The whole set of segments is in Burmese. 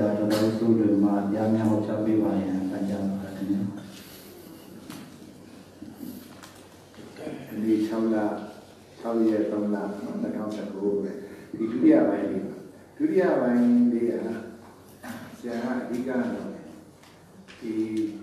တာတော်တော်ဆိုးတယ်မှာတရားများဟောကြားပေးပါရင်ပန်ကြပါခင်ဗျာဒီ6လ6ရက်3လ2019ပဲဒီဒုတိယပိုင်းလေးကဆရာကအဓိကတော့ဒီ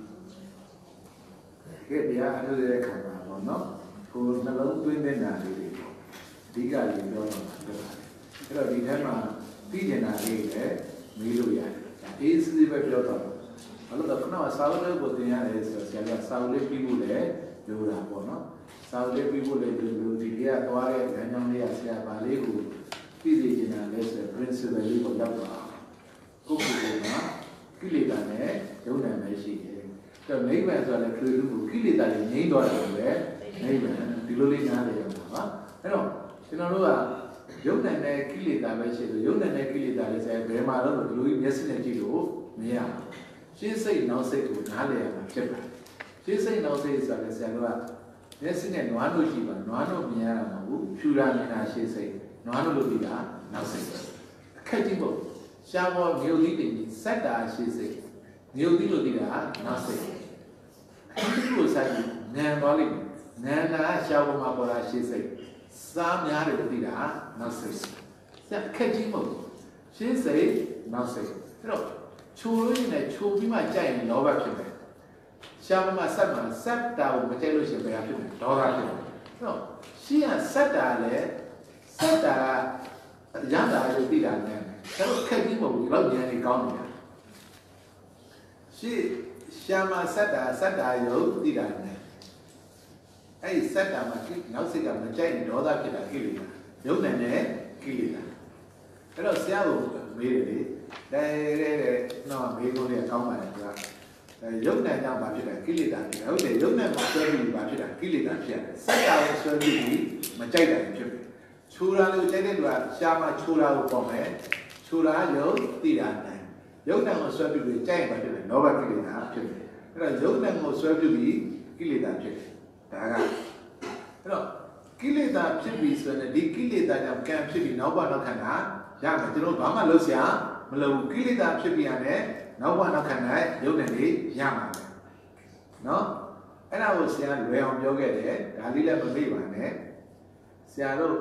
ခေတ္တရာအထုတဲ့ခါမှာပေါ့နော်ကိုယ်နှလုံးသွင်းနေတာလေးတွေပေါ့အဓိကလေးပြောတော့မှာဖြစ်ပါတယ်အဲ့တော့ဒီထဲမှာသိကျင်တာလေးလည်းမေးလို့ရတယ်အေးစစ်ပဲပြောတော့ဘာလို့လဲခဏစာအုပ်လေးကိုသင်ရတယ်ဆိုတော့ဆရာကစာအုပ်လေးပြီးဖို့လည်းပြောတာပေါ့နော်စာအုပ်လေးပြီးဖို့လည်းပြောဒီကသွားတဲ့ဉာဏ်ကြောင့်လေးကဆရာဗာလေးကိုသိစေချင်တာလဲဆို principle လေးကိုရောက်သွားကိုယ့်ကိုယ်ကကိလေသာနဲ့ယုံနာပဲရှိတယ်တော့နိဗ္ဗာန်ဆိုတာလည်းတွေ့လို့ကိလေသာတွေငြိမ်းသွားတယ်ပဲနိဗ္ဗာန်ဒီလိုလေးနားလည်ရမှာပါအဲ့တော့ကျွန်တော်တို့ကယုံနာနဲ့ကိလေသာပဲရှိလို့ယုံနာနဲ့ကိလေသာလေးဆိုရင်ဘယ်မှာတော့ဒီလိုမျက်စိနဲ့ကြည့်လို့မရဘူးရှင်းစိတ်နောက်စိတ်ကိုနားလည်ရမှာဖြစ်ပါတယ်ရှင်းစိတ်နောက်စိတ်ဆိုတာလည်းဆရာတို့ကမျက်စိနဲ့နွားလို့ရှိပါနွားတော့မြင်ရတာမဟုတ်ဘူးဖြူရာမြင်တာရှင်းစိတ်နွားလို့ပြီးတာနောက်စိတ်အခက်ကြီးပေါ့ရှားပေါ်မြို့သီးတင်စက်တာရှင်းစိတ်မြို့သီးလို့ပြီးတာနောက်စိတ်အခက်ကြီးကိုစိုက်နံသွားလိမ့်မယ်နံတာရှားပေါ်မှာပေါ်တာရှင်းစိတ်စားများတယ်လို့ပြီးတာနောက်စိတ်ဆက်အခက်ကြီးမဟုတ်ရှင်းစိတ်နောက်စိတ်အဲ့တော့ချိုလို့ရင်လည်းချိုပြီးမှကြိုက်ရင်လောဘဖြစ်တယ်ရှားပေါ်မှာဆက်တာကိုမကြိုက်လို့ရှိရင်ဘယ်ဟာဖြစ်လဲဒေါသဖြစ်တယ်အဲ့တော့ရှင်းရဆက်တာလည်းဆက်တာရတာလို့သိတာနဲ့ဒါတော့ခက်ကြီးမဟုတ်ဘူးဒီလောက်ဉာဏ်ကြီးကောင်းနေတာရှင်းရှာမဆက်တာရုပ်သိတာနဲ့အဲ့ဒီဆက်တာမှာနောက်စိတ်ကမကြိုက်ဒေါသဖြစ်တာကိလေသာရုပ်နဲ့ကိလေသာအဲ့တော့ဆရာကမေးတယ်လေတဲ့တော့မေးလို့လည်းကောင်းပါတယ်ကွာရုပ်နဲ့ကြောင့်ဘာဖြစ်လဲကိလေသာဖြစ်ဟုတ်တယ်ရုပ်နဲ့ဆွဲပြီးဘာဖြစ်တာကိလေသာဖြစ်တယ်ဆက်တာကိုဆွဲပြီးမကြိုက်တာဖြစ်တယ်ချိုးတာလို့ကြိုက်တဲ့လူကရှားမှချိုးတာကိုပေါ့မယ်ချိုးတာရုပ်သိတာနိုင်ရုပ်နဲ့ကိုဆွဲပြီးကြိုက်ဘာဖြစ်လဲလောဘကိလေသာဖြစ်တယ်အဲ့တော့ရုပ်နဲ့ကိုဆွဲပြီးကိလေသာဖြစ်တယ်ဒါကအဲ့တော့ကိလေသာဖြစ်ပြီးဆိုရင်ဒီကိလေသာကြောင့်ကံဖြစ်ပြီးနောက်ဘနောက်ခန္ဓာရမယ်ကျွန်တော်ဘာမှလုပ်စရာမလိုဘူးကိလေသာဖြစ်ပြီးရတယ်နောက်ဘနောက်ခန္ဓာရုပ်နဲ့လေးရမှာပဲနော်အဲ့ဒါကိုဆရာလွယ်အောင်ပြောခဲ့တယ်ဒါလေးလည်းမမေ့ပါနဲ့ဆရာတို့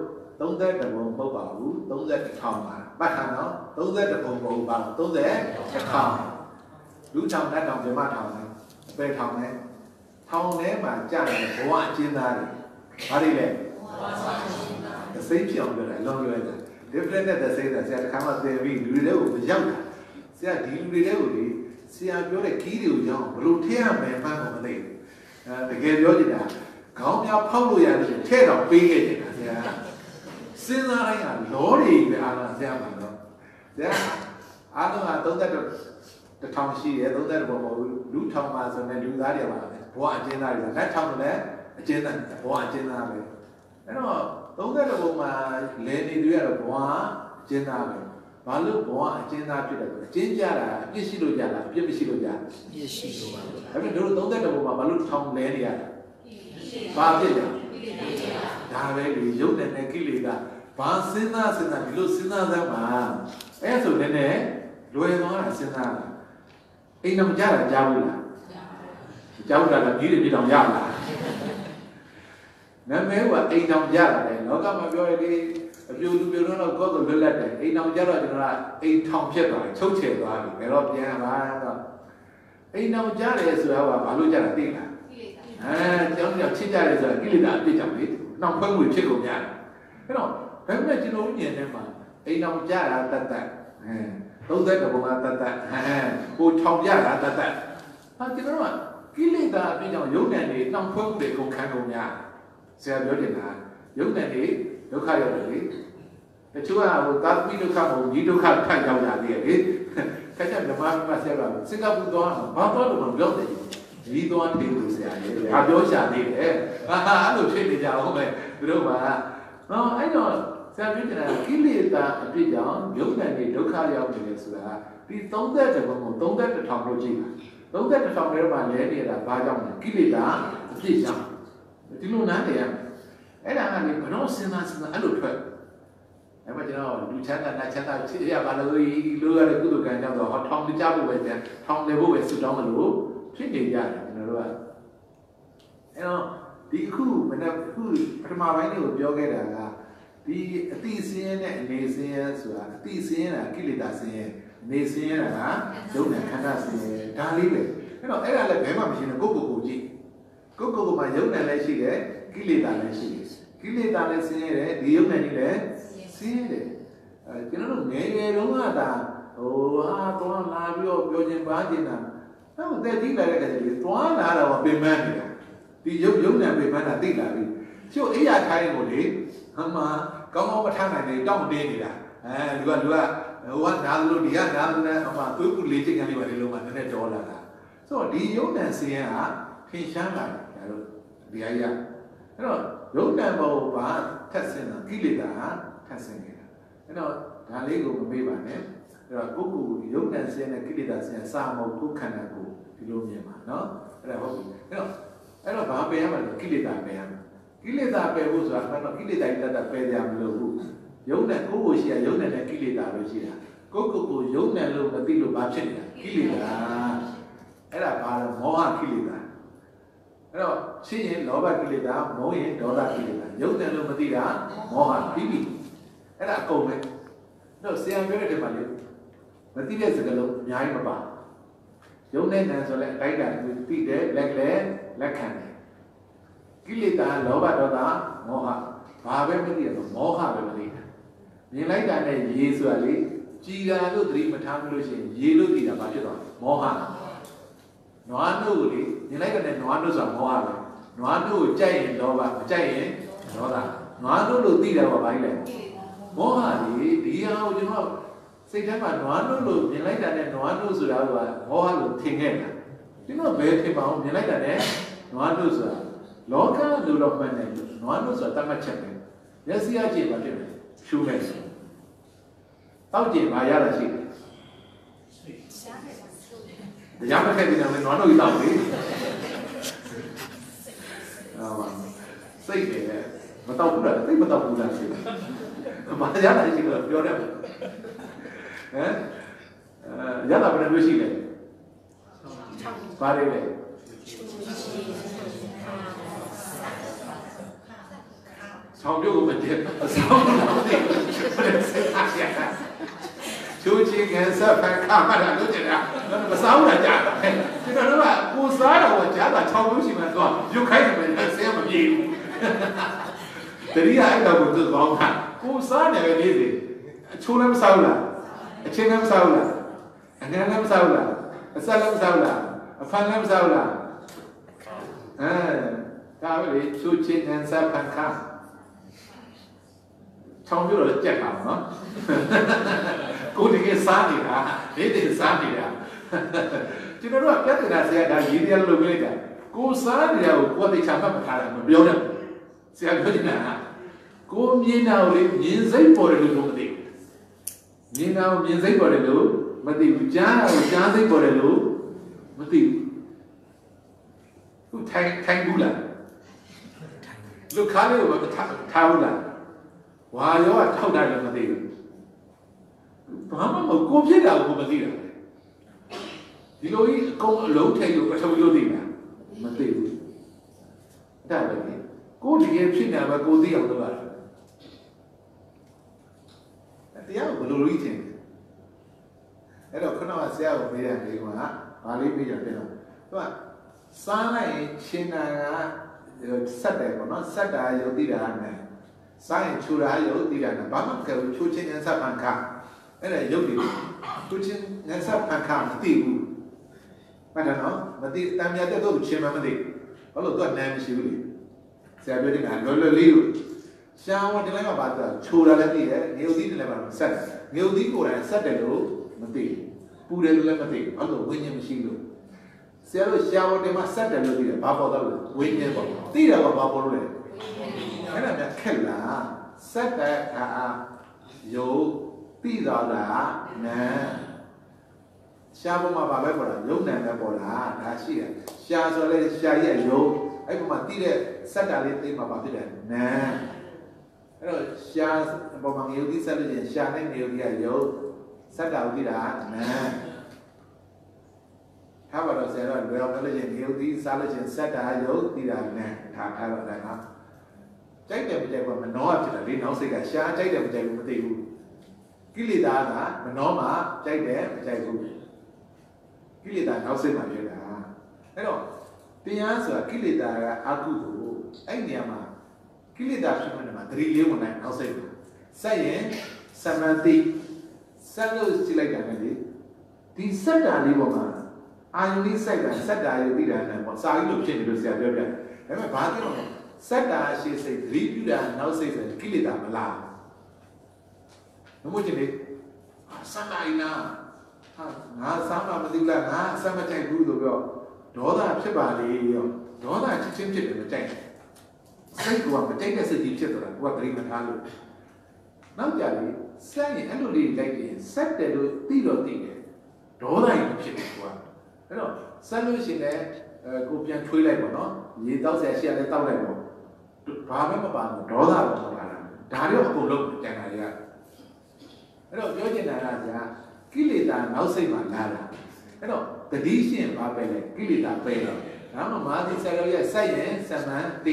31ပုံပုတ်ပါဘူး31ထောင်ပါပတ်ထားနော်31ပုံပုံပါ30ထောင်လူထောင်နဲ့ထောင်ပြမထောင်နဲ့အပယ်ထောင်နဲ့ထောင်ထဲမှာကြာတယ်ဘဝအကျဉ်းသားတွေဘာတွေလဲအစိမ့်ပြောင်းပြောတယ်လုံးလွယ်တယ် different နဲ့the same ဆရာတစ်ခါမှသင်ပြီးလူတွေကိုမရောက်တာဆရာဒီလူတွေကိုလေဆရာပြောတဲ့ခီးတွေကိုကြောင်းဘလို့ထည့်ရမယ်မှန်းကိုမသိဘူးတကယ်ပြောချင်တာခေါင်းများဖောက်လို့ရတယ်ထည့်တော့ပေးခဲ့တယ်ဆရာစဉ်းစားတိုင်းကလောတွေပဲအားလုံးဆရာမှာတော့ဆရာအားလုံးက31ထောင်ရှိတယ်31ဘောလူထောင်ပါဆိုရင်လူသားတွေပါပဲဘဝအကျဉ်းသားတွေလက်ထောင်လည်းအကျဉ်းသားဘဝအကျဉ်းသားပဲအဲ့တော့31ဘောမှာလဲနေတွေကတော့ဘဝအကျဉ်းသားပဲဘာလို့ဘဝအကျဉ်းသားဖြစ်တယ်အကျဉ်းကြတာအပြစ်ရှိလို့ကြတာအပြစ်မရှိလို့ကြတာအပြစ်ရှိလို့ပါဒါပေမဲ့တို့31ဘောမှာဘာလို့ထောင်လဲနေရတာဘာဖြစ်လဲဒါပဲလေရုပ်နဲ့ကိလေသာဘာစဉ်းစားဒီလိုစဉ်းစားစမ်းပါအဲ့ဆိုလည်းလွယ်သွားတာစဉ်းစားတာအိမ်တော်ကြားတာကြားဘူးလားကြားဘူးလားကြီးတွေပြတောင်ရလားနာမည်ကအိမ်တော်ကြားတာလေလောကမှာပြောရလေအပြူလူပြူတော့ကိုယ်ကလွတ်လပ်တယ်အိမ်တော်ကြားတော့ကျွန်တော်ကအိမ်ထောင်ဖြစ်သွားတယ်ချုပ်ချယ်သွားပြီဘယ်တော့ပြန်လာတော့အိမ်တော်ကြားတယ်ဆိုတာကဘာလို့ကြားတာသိလားကျောင်းကြောင့်ချစ်ကြတယ်ဆိုတာကိလေသာအပြစ်ကြောင့်လေနောက်ဖွဲ့မှုဖြစ်ကုန်ရတယ်အဲ့တော့ဒါပေမဲ့ကျွန်တော်ဉာဏ်ထဲမှာအိမ်တော်ကြားတာတတ်31ပုံကတတ်ကိုထောင်ကြတာတတ်ဟာကျွန်တော်ကကိလေသာအပြစ်ကြောင့်ယုံနဲ့နေနောက်ဖွဲ့မှုတွေကုန်ခံကုန်များဆရာပြောတင်တာယုံနဲ့နေဒုက္ခရောက်တယ်လေတချို့ကသာသမီဒုက္ခမဟုတ်ဒီဒုက္ခထပ်ရောက်ကြသေးတယ်လေခက်ချက်ဓမ္မမဆရာကစင်ကာပူသွားဘာသွားလို့မပြောတယ်ဒီသွားတယ်လို့ဆရာလေဟာပြောရှာသေးတယ်ဟာအဲ့လိုဖြစ်နေကြဟုတ်ပဲသူတို့ကနော်အဲ့တော့ဆရာပြောနေတာကိလေသာအပြစ်ကြောင့်ယုံနဲ့နေဒုက္ခရောက်နေတယ်ဆိုတာဒီ31ဘုံကို31ထောင်လို့ကြည့်တာ31ထောင်ထဲမှာလဲနေတာဘာကြောင့်လဲကိလေသာအပြစ်ကြောင့်ဒီလိုနားတယ်ရအဲ့ဒါကလေဘယ်တော့စဉ်းစားအဲ့လိုထွက်အဲ့မှာကျွန်တော်လူချမ်းသာနတ်ချမ်းသာဖြစ်ရပါလို့လိုရတဲ့ကုသကံကြောင့်တော့ထောင်ကြဖို့ပဲပြန်ထောင်နေဖို့ပဲဆူတောင်းမလို့ဖြစ်နေကြတယ်ကျွန်တော်တို့ကအဲ့တော့ဒီအခုမနေ့အခုပထမပိုင်းလေးကိုပြောခဲ့တာကဒီအတိစင်းနဲ့အနေစင်းဆိုတာအတိစင်းကကိလေသာစင်းအနေစင်းကယုံနဲ့ခန္ဓာစင်းဒါလေးပဲအဲ့တော့အဲ့ဒါလည်းဘယ်မှမရှိဘူးကိုကြည့်ကိုမှယုံနဲ့လည်းရှိတယ်ကိလေသာလည်းရှိတယ်ကိလေသာလည်းစင်းရတယ်ဒီယုံနဲ့လည်းစင်းရတယ်ကျွန်တော်တို့ငယ်ငယ်တုန်းကဒါဟိုဟာသွားလာပြီးတော့ပြောခြင်းပါခြင်းတာအဲ့တဲ့ဒီလိုက်တဲ့ကလေးသွားလာတော့ပြင်ပန်းနေတာဒီယုံနဲ့ပြင်ပန်းတာသိလာပြီကျို့အိယာထိုင်းကိုလေဟမ်မှာကောင်းကောင်းမထားနိုင်နေတောင့်တင်းနေတာလူကဟိုကနားလို့ဒီကနားလို့နဲ့အမှသွေးပူလေးချိန်ကလေးပါလေလုံးမှာနည်းနည်းတော်လာတာဆိုတော့ဒီယုံနဲ့စင်းကထင်ရှားလာတယ်တို့ဒီအရာအဲ့တော့ယုံနဲ့ဘောဘာထက်ဆင်းတာကိလေသာထက်ဆင်းနေတာအဲ့တော့ဒါလေးကိုမမေ့ပါနဲ့အဲ့တော့ကိုယုံနဲ့စင်းနဲ့ကိလေသာစင်းစာမုတ်ကိုခန္ဓာကိုဒီလိုမြင်ပါနော်အဲ့ဒါဟုတ်ပြီအဲ့တော့ဘာပယ်ရမှာလဲကိလေသာပယ်ရမှာကိလေသာပယ်ဖို့ဆိုတာကတော့ကိလေသာတတ်ပယ်ကြမလို့ဘူးယုံနဲ့ကိုရှိရယုံနဲ့ကိလေသာလို့ရှိတာကိုယုံနဲ့လို့မသိလို့ဘာဖြစ်နေတာကိလေသာအဲ့ဒါဘာလဲမောဟကိလေသာအဲ့တော့ရှင်းရင်လောဘကိလေသာမောရင်ဒေါသကိလေသာယုံနဲ့လို့မသိတာမောဟပြီးပြီအဲ့ဒါအကုန်ပဲတော့ဆရာပြောတဲ့ထဲမှာလေမသိတဲ့စကားလုံးအများကြီးမပါယုံနဲ့နံဆိုလဲအတိုင်းတာသိတယ်လက်ခံတယ်ကိလေသာလောဘဒေါသမောဟဘာပဲမသိရတော့မောဟပဲမသိတာမြင်လိုက်တာနဲ့ရေဆိုတာလေကြည်တာလို့သတိမထားလို့ရှိရင်ရေလို့သိတာဘာဖြစ်သွားမောဟနွားနှုတ်ကိုလေမြင်လိုက်တဲ့နွားနှုတ်ဆိုတာမောဟပဲနွားနှုတ်ကိုကြိုက်ရင်လောဘမကြိုက်ရင်ဒေါသနွားနှုတ်လို့သိတယ်ဘာကြီးလဲမောဟလေဒီဟာကိုကျွန်တော်စိတ်ထဲမှာနွားနှုတ်လို့မြင်လိုက်တာနဲ့နွားနှုတ်ဆိုတာကမောဟလို့ထင်ခဲ့တာကျွန်တော်ဘယ်ထင်ပါအောင်မြင်လိုက်တာနဲ့နွားနှုတ်ဆိုတာလောကလူတော်မှန်တယ်နွားနှုတ်ဆိုတာတတ်မှတ်ချက်ပဲမျက်စိအကြည့်ပါဖြစ်တယ်ရှုမယ်တောက်ကြည့်ပါရတာရှိတယ်တရားမထည့်ပြီးတော့နွားနှုတ်ကြီးတောက်လေစိတ်တယ်မတောက်ဘူးလားသိမတောက်ဘူးလားရှိတယ်ဘာရတာရှိတယ်ပြောတယ်ဟမ်ရတာဘယ်လိုရှိလဲဘာတွေလဲဆောင်းပြုတ်ကိုမတည့်ဆောင်းလို့မတည့်ချိုးချင်းကန်ဆက်ဖန်ခါမှတ်တာလို့ကျတာမဆောင်းတာကြာတယ်ကျွန်တော်တို့ကကိုစားတော့ကြာတာ6မျိုးရှိမှတော့ရုပ်ခိုင်းတယ်မယ်ဆင်းမပြေဘူးတတိယအဲ့တော့ကိုသူကောင်းတာကိုစားတယ်ပဲလေးစီအချိုးလည်းမဆောက်လားအချင်းလည်းမဆောက်လားအငန်းလည်းမဆောက်လားအဆက်လည်းမဆောက်လားအဖန်လည်းမဆောက်လားဒါပဲလေချိုးချင်းကန်ဆက်ဖန်ခါချောင်းပြတော့ကြက်တာနော်ကိုတကယ်စားနေတာဒိဋ္ဌိစားနေတာကျွန်တော်တို့ကပြဿနာဆရာဒါရေးတယ်လို့ပြောလိုက်တာကိုစားနေတာကိုကိုယ်သိချမှတ်မထားတာမပြောနဲ့ဆရာပြောနေတာကိုမြင်တာကိုလေမြင်စိတ်ပေါ်တယ်လို့မသိဘူးမြင်တာကိုမြင်စိတ်ပေါ်တယ်လို့မသိဘူးကြားတာကိုကြားစိတ်ပေါ်တယ်လို့မသိဘူးသူထိုင်ဘူးလားလူခါလေးကိုထားဘူးလားဝါရောထောက်တာလည်းမသိဘူးဘာမှမကိုဖြစ်တာကိုမသိတာဒီလိုကြီးအကုန်အလုံးထိတ်လို့အထုပ်လို့သိတာမသိဘူးဒါပဲလေကိုတကယ်ဖြစ်နေတာပဲကိုသိအောင်လုပ်ရတယ်တရားကိုဘယ်လိုလုပ်ချင်လဲအဲ့တော့ခဏကဆရာကိုမေးတယ်ဒီကောင်ကဘာလေးမေးရတယ်တော့သူကစားလိုက်ရင်ရှင်နာကဆက်တယ်ပေါ့နော်ဆက်တာရုပ်သိတာနဲ့စားရင်ချူတာရုပ်သိတာနဲ့ဘာမှမကဘူးချိုးချင်းနဲ့ဆက်ဖန်ခါအဲ့ဒါရုပ်တွေချိုးချင်းနဲ့ဆက်ဖန်ခါမသိဘူးမှန်တယ်နော်မသိတမ်းမြတ်တဲ့တော့ချင်းမှမသိဘာလို့သူကနားမရှိဘူးလေဆရာပြောနေတာလောလောလေးကိုရှားဝင်တယ်လည်းမပါတော့ချိုတာလည်းသိတယ်ငေုတ်သီးတယ်လည်းမဆက်တယ်ငေုတ်သီးကိုယ်တိုင်ဆက်တယ်လို့မသိဘူးပူတယ်လို့လည်းမသိဘူးဘာလို့ဝိညာဉ်မရှိလို့ဆရာတို့ရှားဝင်တယ်မှာဆက်တယ်လို့သိတယ်ဘာပေါ်တော့လဲဝိညာဉ်ပေါ့သိတယ်ကဘာပေါ်လို့လဲအဲ့ဒါများခက်လားဆက်တဲ့အခါယုတ်သိတော့လားနာရှားပေါ်မှာဘာပဲပေါ်တာယုတ်နံပဲပေါ်တာဒါရှိတယ်ရှားဆိုလဲရှားရဲ့ယုတ်အဲ့ပေါ်မှာသိတဲ့စက်တာလေးသိမှာဘာဖြစ်လဲနာအဲ့ရှာပေါ်မှာငရုတ်သီးဆက်လို့ချင်းရှာနဲ့ငရုတ်သီးကရုပ်ဆက်တာဥဒိတာနာထားပါတော့ဆရာတော့လွယ်အောင်လို့ချင်းငရုတ်သီးစားလို့ချင်းဆက်တာရုပ်သီတာနာထားတော့တယ်နော်ကြိုက်တယ်မကြိုက်ဘူးမနှောဖြစ်တယ်လေနောက်စိတ်ကရှာကြိုက်တယ်မကြိုက်ဘူးမသိဘူးကိလေသာကမနှောမှာကြိုက်တယ်မကြိုက်ဘူးကိလေသာနောက်စိတ်မှာဖြစ်တာအဲ့တော့တရားဆိုတာကိလေသာကအကုသိုလ်အဲ့နေရာမှာကိလေသာဖြစ်မှမှာသတိလေးဝင်နိုင်နောက်စိတ်မှာဆက်ရင်စမတိဆက်လို့ကြည့်လိုက်တာနဲ့လေဒီစက်တာလေးပေါ်မှာအာယုန်လေးစိုက်တာစက်တာရုပ်ပြီးတာနဲ့ပေါ့စာကြီးလို့ဖြစ်နေလို့ဆရာပြောပြတယ်ဒါပေမဲ့ဘာပြောလဲစက်တာရှိစိတ်သတိပြုတာနောက်စိတ်ဆိုကိလေသာမလားဘယ်လိုချင်လဲစက်တာနာဟာငါစားမှမသိလားငါအစမကြိုက်ဘူးလို့ပြောဒေါသဖြစ်ပါလေရောဒေါသချက်ချင်းဖြစ်တယ်မကြိုက်စိတ်ကမကြိုက်တဲ့စိတ်ကြီးဖြစ်သွားတာကိုကသတိမထားလို့နောက်ကြလေစက်ရင်အဲ့လိုလေးလိုက်ရင်စက်တယ်လို့သိတော့သိတယ်ဒေါသကြီးဖြစ်တယ်ကွာအဲ့တော့ဆက်လို့ရှိရင်ကိုပြန်ထွေးလိုက်ပါနော်ရေတောက်ဆရာရှိရလဲတောက်လိုက်ပေါ့ဘာမှမပါဘူးဒေါသပဲပေါ်လာတာဒါတော့အကုန်လုံးတန်တာတွေကအဲ့တော့ပြောချင်တာကကြာကိလေသာနောက်စိတ်မှာလာတာအဲ့တော့တတိရှင်ဘာပဲလဲကိလေသာပဲတော့ဒါမှမာသီဆရာရဲ့စိုက်ရင်စမန်တိ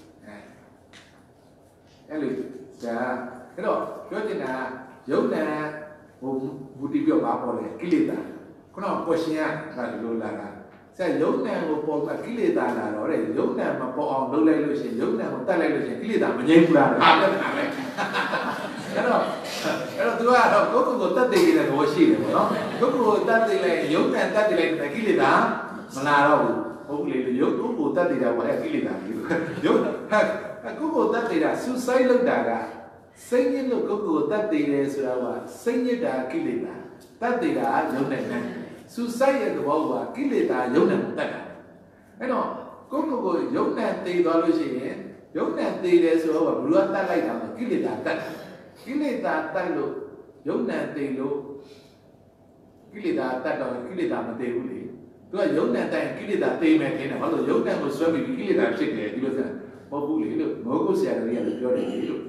အဲ့လိုဒါအဲ့တော့ပြောချင်တာယုတ်တန်ဟိုဘူတိပြောပါပေါ်လေကိလေသာခုနကပွက်ရှင်ကလိုလာတာဆက်ယုတ်တန်ကိုပေါ်ကကိလေသာလာတော့တဲ့ယုတ်တန်မပေါ်အောင်လုပ်လိုက်လို့ရှိရင်ယုတ်တန်ကိုတတ်လိုက်လို့ရှိရင်ကိလေသာမငြိမ်းဘူးလားဟာတက်တာပဲအဲ့တော့သူကတော့ကိုယ့်ကိုယ်တတ်သိနေတဲ့ဘောရှိတယ်ပေါ့နော်ကိုယ့်ကိုယ်တတ်သိလိုက်ယုတ်တန်တတ်သိလိုက်တဲ့ကိလေသာမလာတော့ဘူးဟုတ်လေယုတ်ကိုယ်တတ်သိတာပေါ့အဲ့ကိလေသာကြီးယုတ်ဟာကိုယ့်ကိုယ်တတ်သိတာ suicide လုပ်တာကစိတ်ညစ်လို့ကိုယ့်ကိုယ်တတ်သိတယ်ဆိုတာကစိတ်ညစ်တာကိလေသာတတ်သိတာယုတ်နဲ့နဲ့suicide ရဲ့သဘောကကိလေသာယုတ်နဲ့တတ်တာအဲ့တော့ကိုယ့်ကိုယ်ယုတ်နဲ့သိသွားလို့ရှိရင်ယုတ်နဲ့သိတယ်ဆိုတော့ဘယ်လိုတတ်လိုက်တာလဲကိလေသာတတ်ကိလေသာတတ်လို့ယုတ်နဲ့သိလို့ကိလေသာတတ်တော့ကိလေသာမသိဘူးလေသူကယုတ်နဲ့တိုင်ကိလေသာသိမယ်ထင်တယ်ဘာလို့ယုတ်နဲ့ကိုဆွဲပြီးကိလေသာဖြစ်တယ်ဒီလိုဆိုမဟုတ်ဘူးလေလို့မောဂုဆရာတွေကလည်းပြောတယ်လေလို့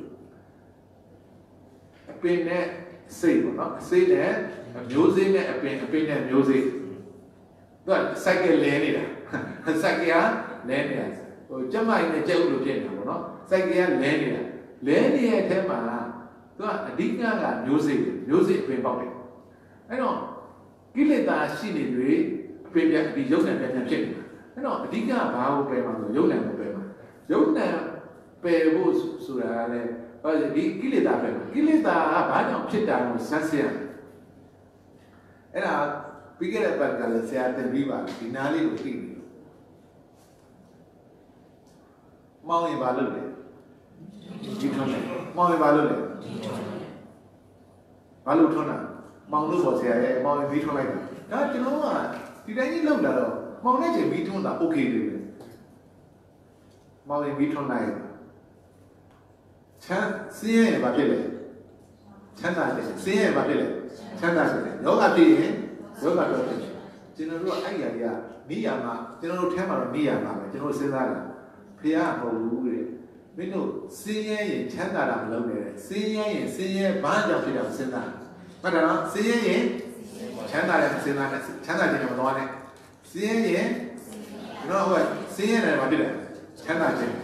အပင်နဲ့စိတ်ပေါ့နော်စိတ်နဲ့မျိုးစေ့နဲ့အပင်နဲ့မျိုးစေ့သူကစိုက်ကလဲနေတာစိုက်ကလဲနေတာဟိုကျမကြီးနဲ့ကြက်ဥလိုဖြစ်နေတာပေါ့နော်စိုက်ကလဲနေတာလဲနေတဲ့အထဲမှာသူကအဓိကကမျိုးစေ့အပင်ပေါက်တယ်အဲ့တော့ကိလေသာရှိနေတွေအပင်ပြန်ဒီယုတ်နဲ့ပြန်ဖြစ်နေတာအဲ့တော့အဓိကဘာကိုပယ်မှာဆိုယုတ်နဲ့ကိုပယ်မှာယုတ်နဲ့ပယ်ဖို့ဆိုတာလည်းဘာလဲဒီကိလေသာပဲကိလေသာကဘာကြောင့်ဖြစ်တာကိုစမ်းစစ်ရအဲ့ဒါပြီးခဲ့တဲ့ပတ်ကလည်းဆရာသင်ပြီးပါဒီနားလေးကိုသိပြီမောင်ရင်ဘာလုပ်လဲဒီထွန်းတယ်မောင်ရင်ဘာလုပ်လဲဘာလို့ထွန်းတာမောင်လို့ဆိုဆရာရဲ့မောင်ရင်ပြီးထွန်းလိုက်တာဒါကျွန်တော်ကဒီတိုင်းကြီးလုပ်လာတော့မောင်နဲ့ချိန်ပြီးထွန်းတာโอเคလေမောင်ရင်ပြီးထွန်းလိုက်ချမ်းစင်းရဲဘာဖြစ်လဲချမ်းသာတယ်စင်းရဲဘာဖြစ်လဲချမ်းသာတယ်ယောဂဖြစ်ရင်ယောဂတော့ဖြစ်ကျွန်တော်တို့ကအဲ့ဒီကမိယာမှာကျွန်တော်တို့ထဲမှာတော့မိယာမှာပဲကျွန်တော်စဉ်းစားတာဖះမဟုတ်ဘူးတဲ့မင်းတို့စင်းရဲရင်ချမ်းသာတာမလုပ်နဲ့စင်းရဲရင်စင်းရဲဘာကြောင့်ဖြစ်တာစဉ်းစားမှတ်တယ်နော်စင်းရဲရင်ချမ်းသာတယ်စဉ်းစားတယ်ချမ်းသာခြင်းမတော်နဲ့စင်းရဲရင်ကျွန်တော်ကစင်းရဲတယ်ဘာဖြစ်လဲချမ်းသာခြင်း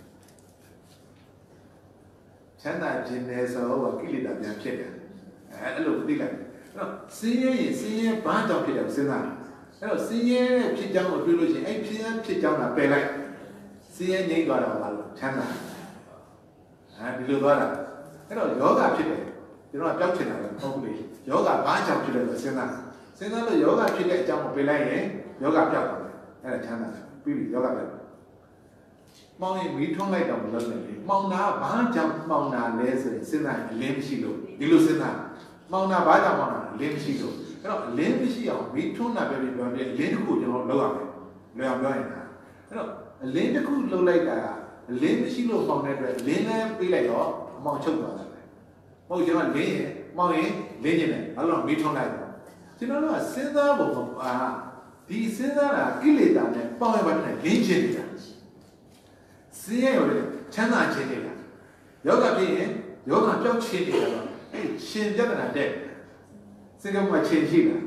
ချမ်းသာခြင်းနဲ့ဆိုတော့ကိလေသာပြန်ဖြစ်တယ်အဲ့လိုသိလိုက်အဲ့တော့စင်းရဲရင်စင်းရဲဘာကြောင့်ဖြစ်တယ်စဉ်းစားအဲ့တော့စင်းရဲဖြစ်ကြောင်းကိုတွေးလို့ရှိရင်အဲ့ဖြစ်ကြောင်းကပယ်လိုက်စင်းရဲငြိမ့်သွားတာပါလို့ချမ်းသာဒီလိုသွားတာအဲ့တော့ယောဂဖြစ်တယ်ကျွန်တော်ကပျောက်ချင်တာလည်းမဟုတ်ဘူးလေယောဂဘာကြောင့်ဖြစ်တယ်လို့စဉ်းစားလို့ယောဂဖြစ်တဲ့အကြောင်းကိုပယ်လိုက်ရင်ယောဂပျောက်သွားတယ်အဲ့ဒါချမ်းသာပြီးပြီယောဂပျောက်မောင်ရင်မီးထွန်းလိုက်တော့မလုပ်နဲ့လေမောင်နာဘာကြောင့်မောင်နာလဲဆိုရင်စဉ်းစားရင်အလင်းမရှိလို့ဒီလိုစဉ်းစားမောင်နာဘာကြောင့်မောင်နာအလင်းမရှိလို့အဲ့တော့အလင်းမရှိအောင်မီးထွန်းတာပဲပြောတယ်အလင်းတစ်ခုကျွန်တော်လုပ်ရမယ်လွယ်အောင်ပြောရင်အဲ့တော့အလင်းတစ်ခုလုပ်လိုက်တာအလင်းမရှိလို့ပေါင်တဲ့အတွက်အလင်းလည်းပေးလိုက်တော့အမောင်ချုပ်သွားတယ်ဟုတ်ကျွန်တော်လင်းရင်မောင်ရင်လင်းနေတယ်ဘာလို့မီးထွန်းလိုက်တော့ကျွန်တော်တို့ကစဉ်းစားဖို့ဒီစဉ်းစားတာကိလေသာနဲ့ပေါင်ရပါတယ်လင်းခြင်းနေတာစင်းရဲရတယ်ချမ်းသာခြင်းနေတာယောဂဖြစ်ရင်ယောဂပြောက်ချင်းနေတယ်တော့အဲ့ရှင်ပြဿနာတဲ့စိတ်ကမှချင်းရှိတာ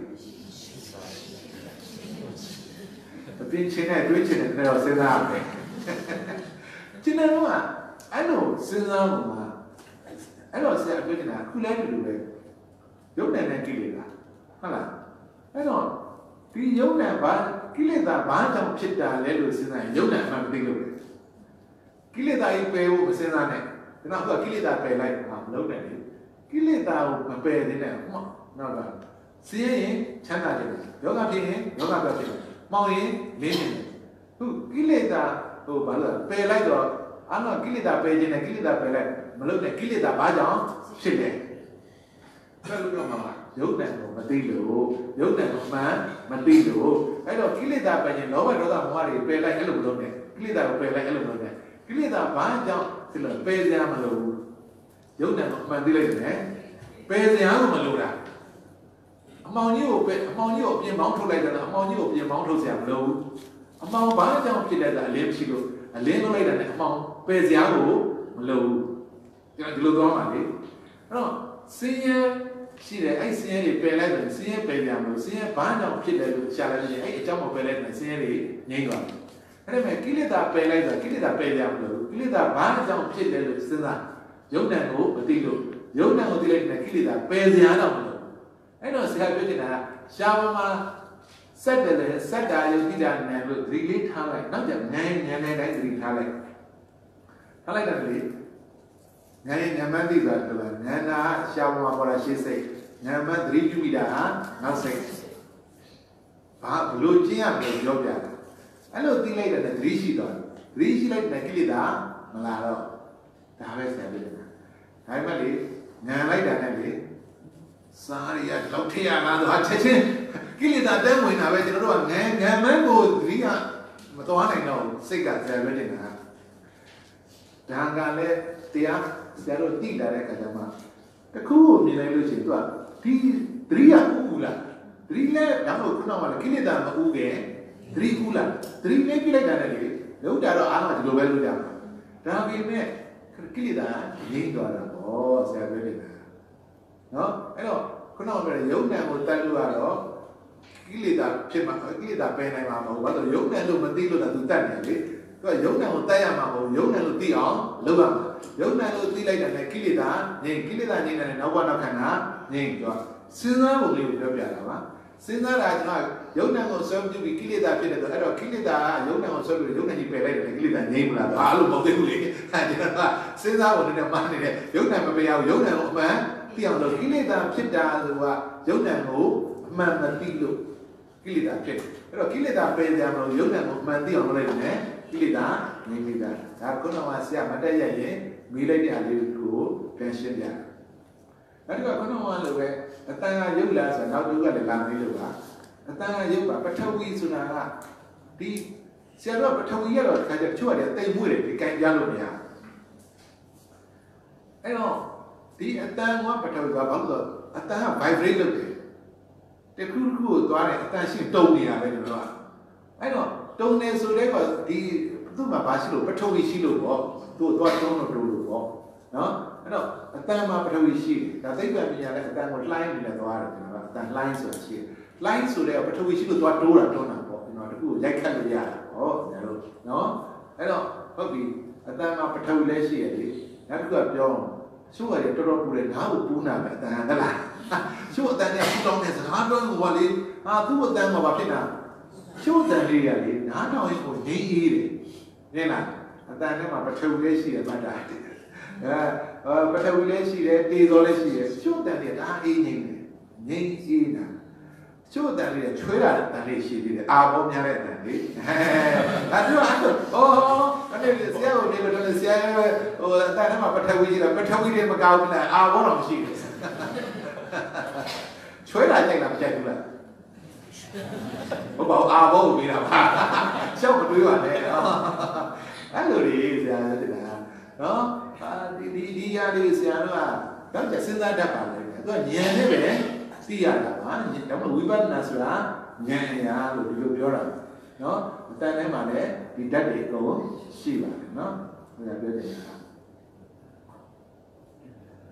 အပြင်ချင်းနဲ့တွေးချင်းနဲ့တော့စဉ်းစားရတယ်ကျွန်တော်ကအဲ့လိုစဉ်းစားမှုမှာအဲ့တော့ဆရာပြောနေတာခုလဲတူပဲယုံနဲ့ကိလေသာဟုတ်လားအဲ့တော့ဒီယုံနဲ့ဘာကိလေသာဘာကြောင့်ဖြစ်တာလဲလို့စဉ်းစားရင်ယုံနဲ့အမှန်မသိလို့ပဲကိလေသာကြီးပယ်ဖို့မစဉ်းစားနဲ့ဒါတော့ကိလေသာပယ်လိုက်ဟာမလုပ်နဲ့လေကိလေသာကိုမပယ်သေးနဲ့ဟောနောက်ကစည်ရင်ချမ်းသာတယ်ယောဂဖြစ်ရင်ယောဂပြောဖြစ်တယ်မောင်ရင်လေးနေတယ်ခုကိလေသာဟိုဘာလို့ပယ်လိုက်တော့အဲ့တော့ကိလေသာပယ်ခြင်းနဲ့ကိလေသာပယ်လိုက်မလုပ်နဲ့ကိလေသာဘာကြောင့်ဖြစ်လဲဘယ်လိုလုပ်မှာယုတ်တန်ကိုမသိလို့ယုတ်တန်ကိုမှန်မသိလို့အဲ့တော့ကိလေသာပယ်ခြင်းလောဘဒေါသမောဟတွေပယ်လိုက်အဲ့လိုမလုပ်နဲ့ကိလေသာကိုပယ်လိုက်အဲ့လိုမလုပ်နဲ့ကိလေသာဘာကြောင့်ဒီလိုပယ်စရာမလိုဘူးယုတ်တန်ကိုမှန်သိလိုက်တယ်ပယ်စရာကိုမလိုတာအမောင်ကြီးကိုပြင်ပေါင်းထုတ်လိုက်တယ်အမောင်ကြီးကိုပြင်ပေါင်းထုတ်စရာမလိုဘူးအမောင်ဘာကြောင့်ဖြစ်လဲဆိုတာအလင်းမရှိလို့အလင်းလုပ်လိုက်တာနဲ့အမောင်ပယ်စရာကိုမလိုဘူးကျွန်တော်ဒီလိုသွားပါလေအဲ့တော့စင်းရဲရှိတယ်အဲ့စင်းရဲတွေပယ်လိုက်တယ်စင်းရဲပယ်ကြမလို့စင်းရဲဘာကြောင့်ဖြစ်တယ်လို့ရှာလိုက်ရင်အဲ့အကြောင်းမပယ်လိုက်တဲ့စင်းရဲတွေငြိမ်းသွားတယ်အဲ့ဒါမဲ့ကိလေသာပယ်လိုက်တာကိလေသာပယ်ကြမလို့ကိလေသာဘာကြောင့်ဖြစ်တယ်လို့စဉ်းစားယုံတန်ကိုမသိလို့ယုံတန်ကိုသိလိုက်တဲ့ကိလေသာပယ်စရာတော့မလိုအဲ့တော့ဆရာပြောနေတာကရှားမှာဆက်တယ်လေဆက်တာယုံတိတာနဲ့လို့ဒီလေးထားလိုက်နောက်ကျငန်းတိုင်းဒီထားလိုက်တယ်လေငန်းညမန်းသိဆိုတာကငန်းနာရှားမှာပေါ်လာရှေ့စိတ်ညမန်းသတိပြုမိတာဟာနောက်စိတ်ဘာဘလို့ကျင်းရမလို့ပြောပြတာအဲ့လိုသိလိုက်တဲ့သတိရှိတော့သတိရှိလိုက်တဲ့ကိလေသာမလာတော့ဒါပဲဆရာပြောနေတာဒါမှလေငန်းလိုက်တာနဲ့လေစားရလောက်ထရလားဆိုချက်ချင်းကိလေသာတဲဝင်တာပဲကျွန်တော်တို့ကငန်းမန်းကိုသတိကမတော်နိုင်တော့စိတ်ကဆရာပြောနေတာဒါကလည်းတရားဆရာတို့သိလာတဲ့အခါကျမှတခုကိုမြင်လိုက်လို့ရှိရင်သူကဒီသတိကဥူလားသတိလည်းဒါမှမဟုတ်ခုနကလည်းကိလေသာမဥခဲ့သတိဥလားသတိနဲ့ပြလိုက်တာနဲ့လေလုံးတာတော့အားလုံးဒီလိုပဲလုပ်ကြမှာဒါပေမဲ့ကိလေသာငြိမ်းသွားတာပေါ့ဆရာပြောနေတာနော်အဲ့တော့ခုနကပြောတဲ့ယုံနံကိုတတ်လို့ကတော့ကိလေသာဖြစ်မှာကိလေသာပယ်နိုင်မှာမဟုတ်ဘာလို့ယုံနံလို့မသိလို့သူတတ်နေလေသူကယုံနံကိုတတ်ရမှာမဟုတ်ယုံနံလို့သိအောင်လုပ်ရမှာယုံနံလို့သိလိုက်တဲ့နဲ့ကိလေသာငြိမ်းကိလေသာငြိမ်းတဲ့နောက်ဘနောက်ခန္ဓာငြိမ်းသွားစဉ်းစားပုံလေးကိုပြောပြတာပါစဉ်းစားတာကျွန်တော်ယုံနံကိုဆွဲပြုပြီးကိလေသာဖြစ်တယ်ဆိုအဲ့တော့ကိလေသာကယုံနံကိုဆွဲပြီးယုံနံကြီးပယ်လိုက်တယ်ကိလေသာငြိမ်းမလားဘာလို့မသိဘူးလေအဲ့ဒါကစဉ်းစားပုံနဲ့မှန်းနေတယ်ယုံနံမပယ်ရဘူးယုံနံကိုအမှန်သိအောင်လို့ကိလေသာဖြစ်တာဆိုတာယုံနံကိုအမှန်မသိလို့ကိလေသာဖြစ်အဲ့တော့ကိလေသာပယ်ကြမလို့ယုံနံကိုအမှန်သိအောင်လုပ်လိုက်တယ်ကိလေသာငြိမ်းမိတာဒါခုနကဆရာမတက်ရရင်မိလိုက်တဲ့အလေးကိုပြန်ရှင်းပြတယ်အဲ့ဒါကခုနကလိုပဲအတန်ကယုတ်လားဆိုတော့နောက်တစ်ခုကလည်းလာမေးလို့ပါအတန်ကယုတ်ပါပထဝီဆိုတာကဒီဆရာတို့ပထဝီရတော့တခါကျတချို့ကလည်းတိမ်မွေ့တယ်ဒီကင်ပြလို့မရအဲ့တော့ဒီအတန်ကပထဝီကဘာလို့ဆိုအတန်က vibrate လုပ်တယ်တခုခုကိုသွားတယ်အတန်ရှိတုံနေတာပဲကျွန်တော်ကအဲ့တော့တုံနေဆိုတဲ့ကဒီသူ့မှာဘာရှိလို့ပထဝီရှိလို့ပေါ့သူ့သွားတုံးလို့ပေါ့နော်အဲ့တော့အတန်မှာပထဝီရှိတယ်ဒါသိပ္ပံပညာလည်းအတန်ကိုလှိုင်းနေသွားတယ်ကျွန်တော်ကအတန်လှိုင်းဆိုတာရှိတယ်လှိုင်းဆိုတဲ့ပထဝီရှိလို့သွားတိုးတာပေါ့ကျွန်တော်တခုကိုရိုက်ခတ်လို့ရတာဟောညာလို့နော်အဲ့တော့ဟုတ်ပြီအတန်မှာပထဝီလည်းရှိရတယ်နောက်တစ်ခုကပြောရှုပ်ရတယ်တော်တော်ပူတယ်ငါ့ကိုပူနာပဲအတန်ဟဲ့လားရှုပ်အတန်နဲ့ပူတောင်းတဲ့စကားပြောလို့ဟောလေဟာသူ့အတန်မှာဘာဖြစ်တာရှုပ်အတန်လေးရလေနားထောင်ရင်ကိုငြိမ်းအေးတယ်နင်းလားအတန်ထဲမှာပထဝီလည်းရှိတယ်မှတ်တာပထဝီလည်းရှိတယ်တေသောလည်းရှိတယ်ရှုပ်အတန်တွေဒါအေးငြိမ်းတယ်ငြိမ်းအေးတာရှုပ်အတန်လေးချွေးတာအတန်လေးရှိသေးတယ်အာဘောများတဲ့အတန်လေးဒါပြောအဲ့တော့အဲ့ဒီဆရာကိုနေလို့ဆရာဟိုအတန်ထဲမှာပထဝီရှိတာပထဝီတွေမကောင်းဘူးလားအာဘောတော့မရှိဘူးချွေးတာကြိုက်တာမကြိုက်ဘူးလားဟုတ်ပါဘူးအာဘောကိုပေးတာပါရှောက်မတွေးပါနဲ့အဲ့လိုလေးဆရာတင်တာနော်ဒီရလေးဆရာတို့ကတော့ကျစဉ်းစားတတ်ပါလေသူကဉာဏ်နဲ့ပဲသိရတာပါဒါမှဝိပဿနာဆိုတာဉာဏ်ရာလို့ဒီလိုပြောတာနော်အတန်ထဲမှာလည်းဒီဓာတ်တွေအကုန်ရှိပါတယ်နော်ဆရာပြောနေတာ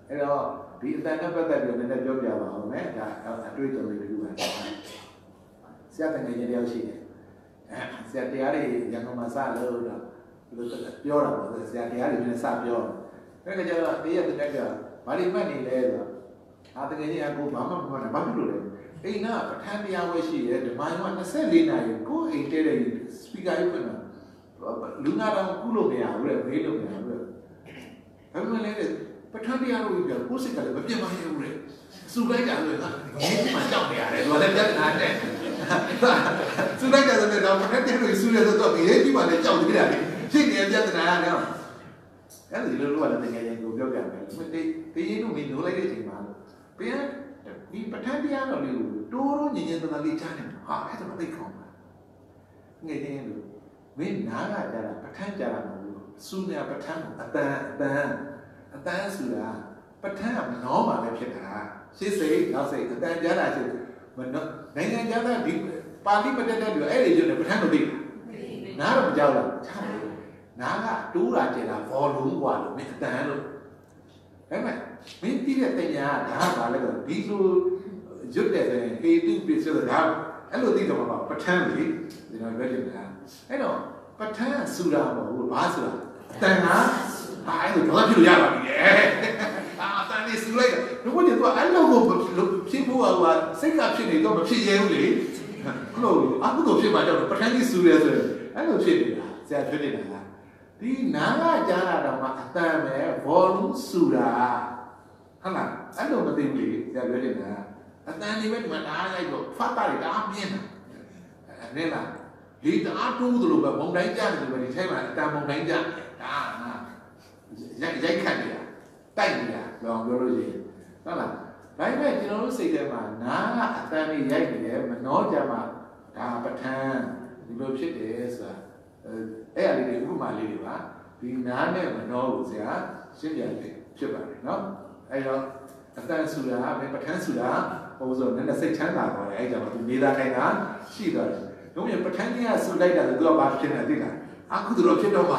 အဲ့တော့ဒီအတန်နဲ့ပတ်သက်ပြီးနည်းနည်းပြောပြပါဦးမယ်ဒါအတွေ့အကြုံလေးတစ်ခုပါဆရာတကယ်ကြီးတယောက်ရှိတယ်ဆရာတရားတွေရန်ကုန်မှာစလို့တော့ပြောတာပေါ့ဆရာတရားတွေလည်းစပြောတယ်အဲ့ဒါကြတော့တရက်တစ်ခါဘာတွေမှတ်နေလဲဆိုတော့တကယ်ကြီးအကိုဘာမှမမှတ်ဘူးဘာဖြစ်လို့လဲအိမ်ကပဋ္ဌာန်းတရားဝဲရှိတယ်ဓမ္မယုံက24နာရီကိုအိမ်တဲတဲ့စပီကာကြီးဖွင့်တာလူနာတော်ကုလို့မရဘူးလေမေးလို့မရဘူးလေဘာမှလည်းပဋ္ဌာန်းတရားလို့ပြောကိုယ်စိတ်ကလည်းမပြတ်မနေဘူးလေစူလိုက်ကြလို့ကဒီမှကြောက်နေရတယ်သူလည်းပြတ်နေတာတဲ့စူလိုက်ကြတဲ့တော့ပဋ္ဌာန်းတရားလို့စူရတော့ဒီဒီမှလည်းကြောက်နေရတယ်ဖြစ်နေပြတ်နေတာကတော့အဲ့ဒီလိုလိုကလည်းတကယ်ရင်ကိုပြောပြမယ်တေးရင်တို့မင်းလိုလိုက်တဲ့အချိန်မှာပြန်ဒီပဋ္ဌာန်းတရားတော်လေးကိုတိုးတိုးညင်ညင်တန်တန်လေးကြားနေမှာဟာအဲ့ဒါမသိခေါင်းပါငယ်ချင်းလို့မင်းနားကကြတာပဋ္ဌာန်းကြတာမဟုတ်ဘူးစူနေပဋ္ဌာန်းအတန်ဆိုတာပဋ္ဌာန်းကမနှောပါလည်းဖြစ်တာရှေ့စိတ်နောက်စိတ်အတန်ကြားတာရှိမနှောနိုင်ငံကြားတာဒီပါဠိပဋ္ဌာန်းတွေအဲ့ဒီကျတော့ပဋ္ဌာန်းမသိဘူးနားတော့မကြောက်လားချားတယ်နားကတိုးတာကျင်တာဘောလုံးกว่าလို့မင်းအတန်လို့အဲ့မဲ့မင်းတိတဲ့တင်ညာဒါကဘာလဲဆိုဒီလိုရွတ်တယ်ဆိုရင်ဟေတုပစ္စည်းဒါအဲ့လိုသိတော့မှာပဋ္ဌာန်းလေဒီတော့ပြောချင်တာအဲ့တော့ပဋ္ဌာန်းဆိုတာမဟုတ်ဘူးဘာဆိုတာအတန်ကအဲ့လိုတော့ဖြစ်လို့ရပါပြီလေအတန်လေးစူလိုက်တော့ဘယ်လိုလဲအဲ့လိုကိုဖြစ်ဖို့ကစိတ်ကဖြစ်နေတော့မဖြစ်ရဲဘူးလေဘလို့အခုတော့ဖြစ်မှကြောက်ပဋ္ဌာန်းကြီးစူရဲဆိုရင်အဲ့လိုဖြစ်နေတာဆရာဖြစ်နေတာဒီနာကကြားတာတော့မှအတန်ပဲဘောလုံးစူတာဟုတ်လားအဲ့လိုမသိဘူးလေဆရာပြောနေတာအတန်လေးပဲဒီမှာအားလိုက်တော့ဖတ်တာတွေတအားပြင်းတာအဲ့လားဒီတအားတိုးသလိုပဲမုံတိုင်းကြတယ်လို့ပဲဒီထဲမှာအတန်မုံတိုင်းကြဒါရိုက်ခတ်နေတာတိုက်နေတာပြောလို့ရှိရင်ဟုတ်လားဒါပေမဲ့ကျွန်တော်တို့စိတ်ထဲမှာနာကအတန်လေးရိုက်နေတယ်မနှောကြမှာဒါပဋ္ဌာန်းဒီလိုဖြစ်တယ်ဆိုတာအဲ့အလေးတွေဥပမာလေးတွေပါဒီနားနဲ့မနှောကိုဆရာရှင်းပြတယ်ဖြစ်ပါတယ်နော်အဲ့တော့အတန်ဆိုတာပဋ္ဌာန်းဆိုတာဟိုဆိုနည်းနည်းစိတ်ချမ်းသာပါတယ်အဲ့ကြောင့်ဒီနေတာခိုင်တာရှိသွားတယ်တို့ရပဋ္ဌာန်းကြီးကဆူလိုက်တာသူကဘာဖြစ်နေသိလားအခုတို့ဖြစ်တော့ပါ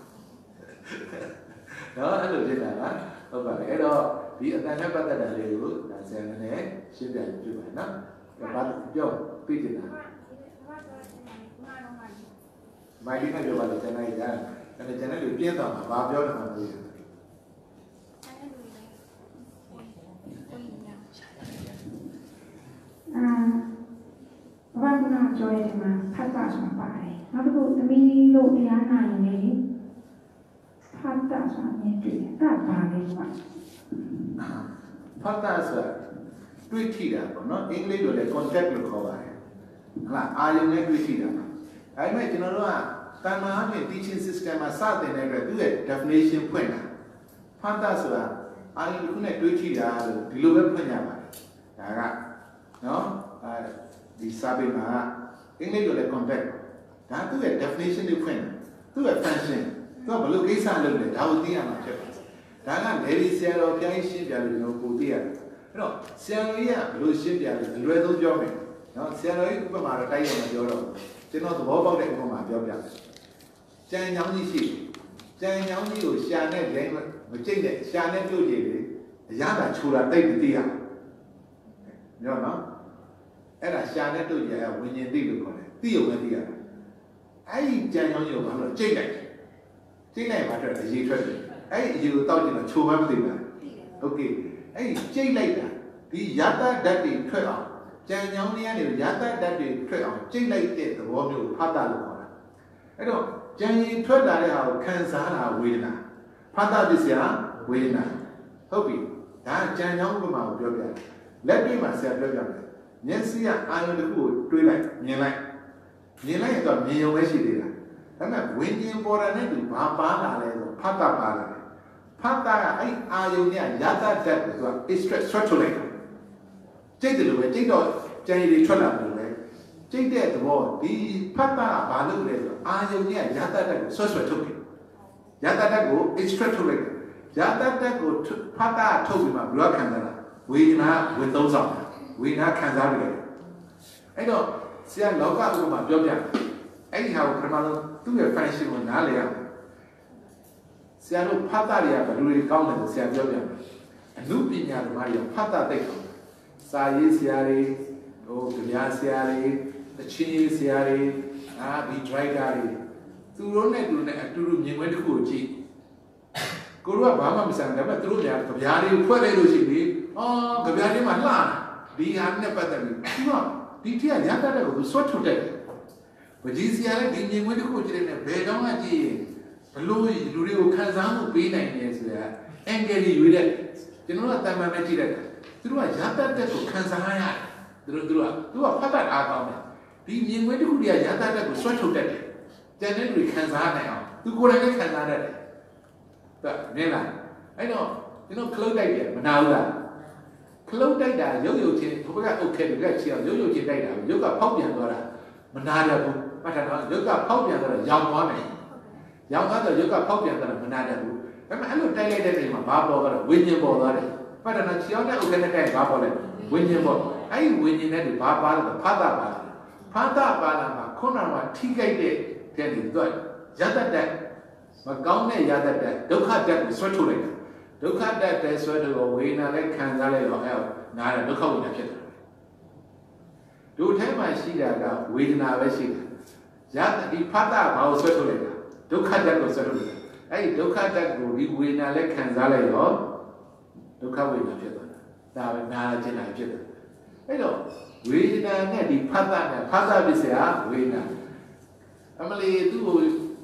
နော်အဲ့လိုဖြစ်တာလားဟုတ်ပါတယ်အဲ့တော့ဒီအတန်နဲ့ပတ်သက်တဲ့လေးကိုဒါဆရာနဲ့ရှင်းပြပြပါနော်ဘာပြောသိချင်တာမိုင်းလေးနဲ့ပြောပါလို့ကျွန်တော်ရတယ်ဒါနဲ့ကျွန်တော်တို့ပြင်းသွားမှာဘာပြောတယ်မှမသိဘူးဘာကနာကြောရဲမှာဖတ်တာဆိုတာပါတယ်နောက်တစ်ခုသမီးလို့တရားနာရင်လေဖတ်တာဆိုတာမြင်တွေ့တယ်အဲ့ဒါပါလေကွာဖတ်တာဆိုတာတွေ့ထိတာပေါ့နော်အင်္ဂလိပ်လိုလည်း contact လို့ခေါ်ပါတယ်ဟုတ်လားအာယုံနဲ့တွေ့ထိတာဒါပေမဲ့ကျွန်တော်တို့ကတာမန်အဖြစ် teaching system မှာစတင်တဲ့အတွက်သူ့ရဲ့ definition ဖွင့်တာဖတ်တာဆိုတာအာယုံတစ်ခုနဲ့တွေ့ထိတာလို့ဒီလိုပဲဖွင့်ကြပါတယ်ဒါကနော်ဒီစာပေမှာအင်္ဂလိပ်လိုလည်း contact ဒါသူ့ရဲ့ definition တွေဖွင့်တယ်သူ့ရဲ့ function သူကဘယ်လိုကိစ္စလုပ်လဲဒါကိုသိရမှာဖြစ်ပါတယ်ဒါကလေဒီဆရာတော်ဘုရားရှင်းပြလို့ကျွန်တော်ကိုသိရတယ်အဲ့တော့ဆရာတော်ကြီးကဘယ်လိုရှင်းပြလဲအလွယ်ဆုံးပြောမယ်နော်ဆရာတော်ကြီးဥပမာတော့တိုက်ရမှာပြောတော့ကျွန်တော်သဘောပေါက်တဲ့ဥပမာပြောပြတယ်ကြံညောင်းကြီးရှိကြံညောင်းကြီးကိုရှာနဲ့လဲမကြိတ်နဲ့ရှာနဲ့ပြုတ်ကြည့်လေအရသာခြူတာတိတ်မသိရဘူးညောနော်အဲ့ဒါရှာနဲ့တို့ကြရဝิญဉ်သိလို့ခေါ်တယ်သိရုံနဲ့သိရတယ်အဲ့ဒီကြံညောင်းကြီးကိုဘာလို့ကြိတ်လိုက်မှာတော့အရေးထွက်တယ်အဲ့ဒီအရေးကိုတောက်ကြည့်တော့ခြုံမှမသိဘူးโอเคအဲ့ဒီကြိတ်လိုက်တာဒီယတဓာတ်တွေထွက်အောင်ကြံညောင်းနေရတယ်ယတဓာတ်တွေထွက်အောင်ကြိတ်လိုက်တဲ့သဘောမျိုးဖတ်တာလို့ခေါ်တာအဲ့တော့ကြံရင်ထွက်လာတဲ့ဟာကိုခံစားတာဝေဒနာဖတ်တာပစ္စယဝေဒနာဟုတ်ပြီဒါကြံညောင်းဥပမာကိုပြောပြတယ်လက်တွေ့မှာဆရာပြောပြမယ်မျက်စိကအာရုံတစ်ခုကိုတွေးလိုက်မြင်လိုက်ရင်တော့မြင်ရုံပဲရှိသေးတာဒါပေမဲ့ဝိညာဉ်ပေါ်တာနဲ့သူဘာပါလာလဲဆိုဖတ်တာပါလာတယ်ဖတ်တာကအဲ့အာယုံနဲ့ယတဓာတ်ကိုသူက extract ဆွတ်ထုတ်လိုက်တယ်ကြိတ်တယ်လို့ပဲကြိတ်တော့ကြံရည်တွေထွက်လာတယ်လို့ပဲကြိတ်တဲ့သဘောဒီဖတ်တာကဘာလုပ်လဲဆိုအာယုံနဲ့ယတဓာတ်ကိုဆွတ်ထုတ်တယ်ယတဓာတ်ကို extract ထုတ်လိုက်တယ်ယတဓာတ်ကိုဖတ်တာထုတ်ပြီးမှဘယ်လိုခံစားလဲဝေဒနာဝင်သုံးဆောင်ဝေဒနာခံစားရတယ်အဲ့တော့ဆရာလောကဥပမာပြောပြအဲ့ဒီဟာကိုပထမဆုံးသူ့ရဲ့ function ကိုနားလည်ရအောင်ဆရာတို့ဖတ်တာတွေကဘယ်လိုတွေကောင်းလဲဆိုဆရာပြောပြမယ်အနုပညာဓမ္မတွေဖတ်တာသိတယ်စာရေးဆရာတွေဟိုကြပြဆရာတွေတချင်းရေးဆရာတွေဒီ driver တွေသူတို့နဲ့အတူတူမြင်ကွင်းတစ်ခုကိုကြည့်ကိုတို့ကဘာမှမဆိုင်ဒါပေမဲ့သူတို့ကကြပြတွေကိုဖွဲ့လိုက်လို့ရှိပြီကြပြတွေမှာလှဒီဟာနဲ့ပတ်သက်ပြီးသူကဒီထက်ရတတ်တဲ့ကိုသူစွတ်ထုတ်တယ်ပကြီးဆရာလည်းဒီမြင်ကွင်းတစ်ခုကြည့်နေဘယ်တော့မှကြည့်ဘလို့လူတွေကိုခံစားမှုပေးနိုင်တယ်ဆိုတာအင်္ဂလိပ်ရွေးတဲ့ကျွန်တော်ကတမန်ပဲကြည့်လိုက်တာသူတို့ကရတတ်တဲ့ကိုခံစားရတယ်သူကဖတ်တတ်အားကောင်းတယ်ဒီမြင်ကွင်းတစ်ခုတည်းကရတတ်တဲ့ကိုစွတ်ထုတ်တတ်တယ်ကျန်တဲ့လူတွေခံစားနိုင်အောင်သူကိုယ်တိုင်လည်းခံစားတတ်တယ်နင်းလားအဲ့တော့ကျွန်တော်ခလုတ်တိုက်တယ်မနာဘူးလားခလုတ်တိုက်တာရုပ်ချင်းဘုဘကအုတ်ခဲတွေကချီအောင်ရုပ်ချင်းတိုက်တာရုပ်ကဖောက်ပြန်သွားတာမနာရဘူးမှတ်ထားတော့ရုပ်ကဖောက်ပြန်သွားတော့ရောင်သွားမယ်ရောင်သွားတော့ရုပ်ကဖောက်ပြန်သွားတော့မနာရဘူးဒါပေမဲ့အဲ့လိုတိုက်လိုက်တဲ့ချိန်မှာဘာပေါ်သွားတော့ဝိညာဉ်ပေါ်သွားတယ်မှတ်ထားတော့ချီအောင်တဲ့အုတ်ခဲနဲ့တိုက်ဘာပေါ်လဲဝိညာဉ်ပေါ်အဲ့ဒီဝိညာဉ်နဲ့ဒီဘာပါလဲဖာတာပါလာမှာခုနကထိခိုက်တဲ့တဲ့ဒီတော့ရတတ်တဲ့မကောင်းတဲ့ရတတ်တဲ့ဒုက္ခတက်ကိုဆွတ်ထုတ်လိုက်တာဒုက္ခတက်တဲ့ဆွတ်ထုတ်ဝေဒနာနဲ့ခံစားလိုက်တော့အဲ့နားတဲ့ဒုက္ခဝေဒနာဖြစ်တယ်ဒုထဲမှာရှိတာကဝေဒနာပဲရှိတယ်ရတဒီဖတ်တာဘာကိုဆွတ်ထုတ်လိုက်တာဒုက္ခတက်ကိုဆွတ်ထုတ်လိုက်တာအဲ့ဒီဒုက္ခတက်ကိုဒီဝေဒနာနဲ့ခံစားလိုက်တော့ဒုက္ခဝေဒနာဖြစ်သွားတာဒါပဲနားကျင်တာဖြစ်တယ်အဲ့တော့ဝေဒနာနဲ့ဒီဖတ်တာနဲ့ဖတ်တာပစ္စယဝေဒနာအမလီသူ့ကို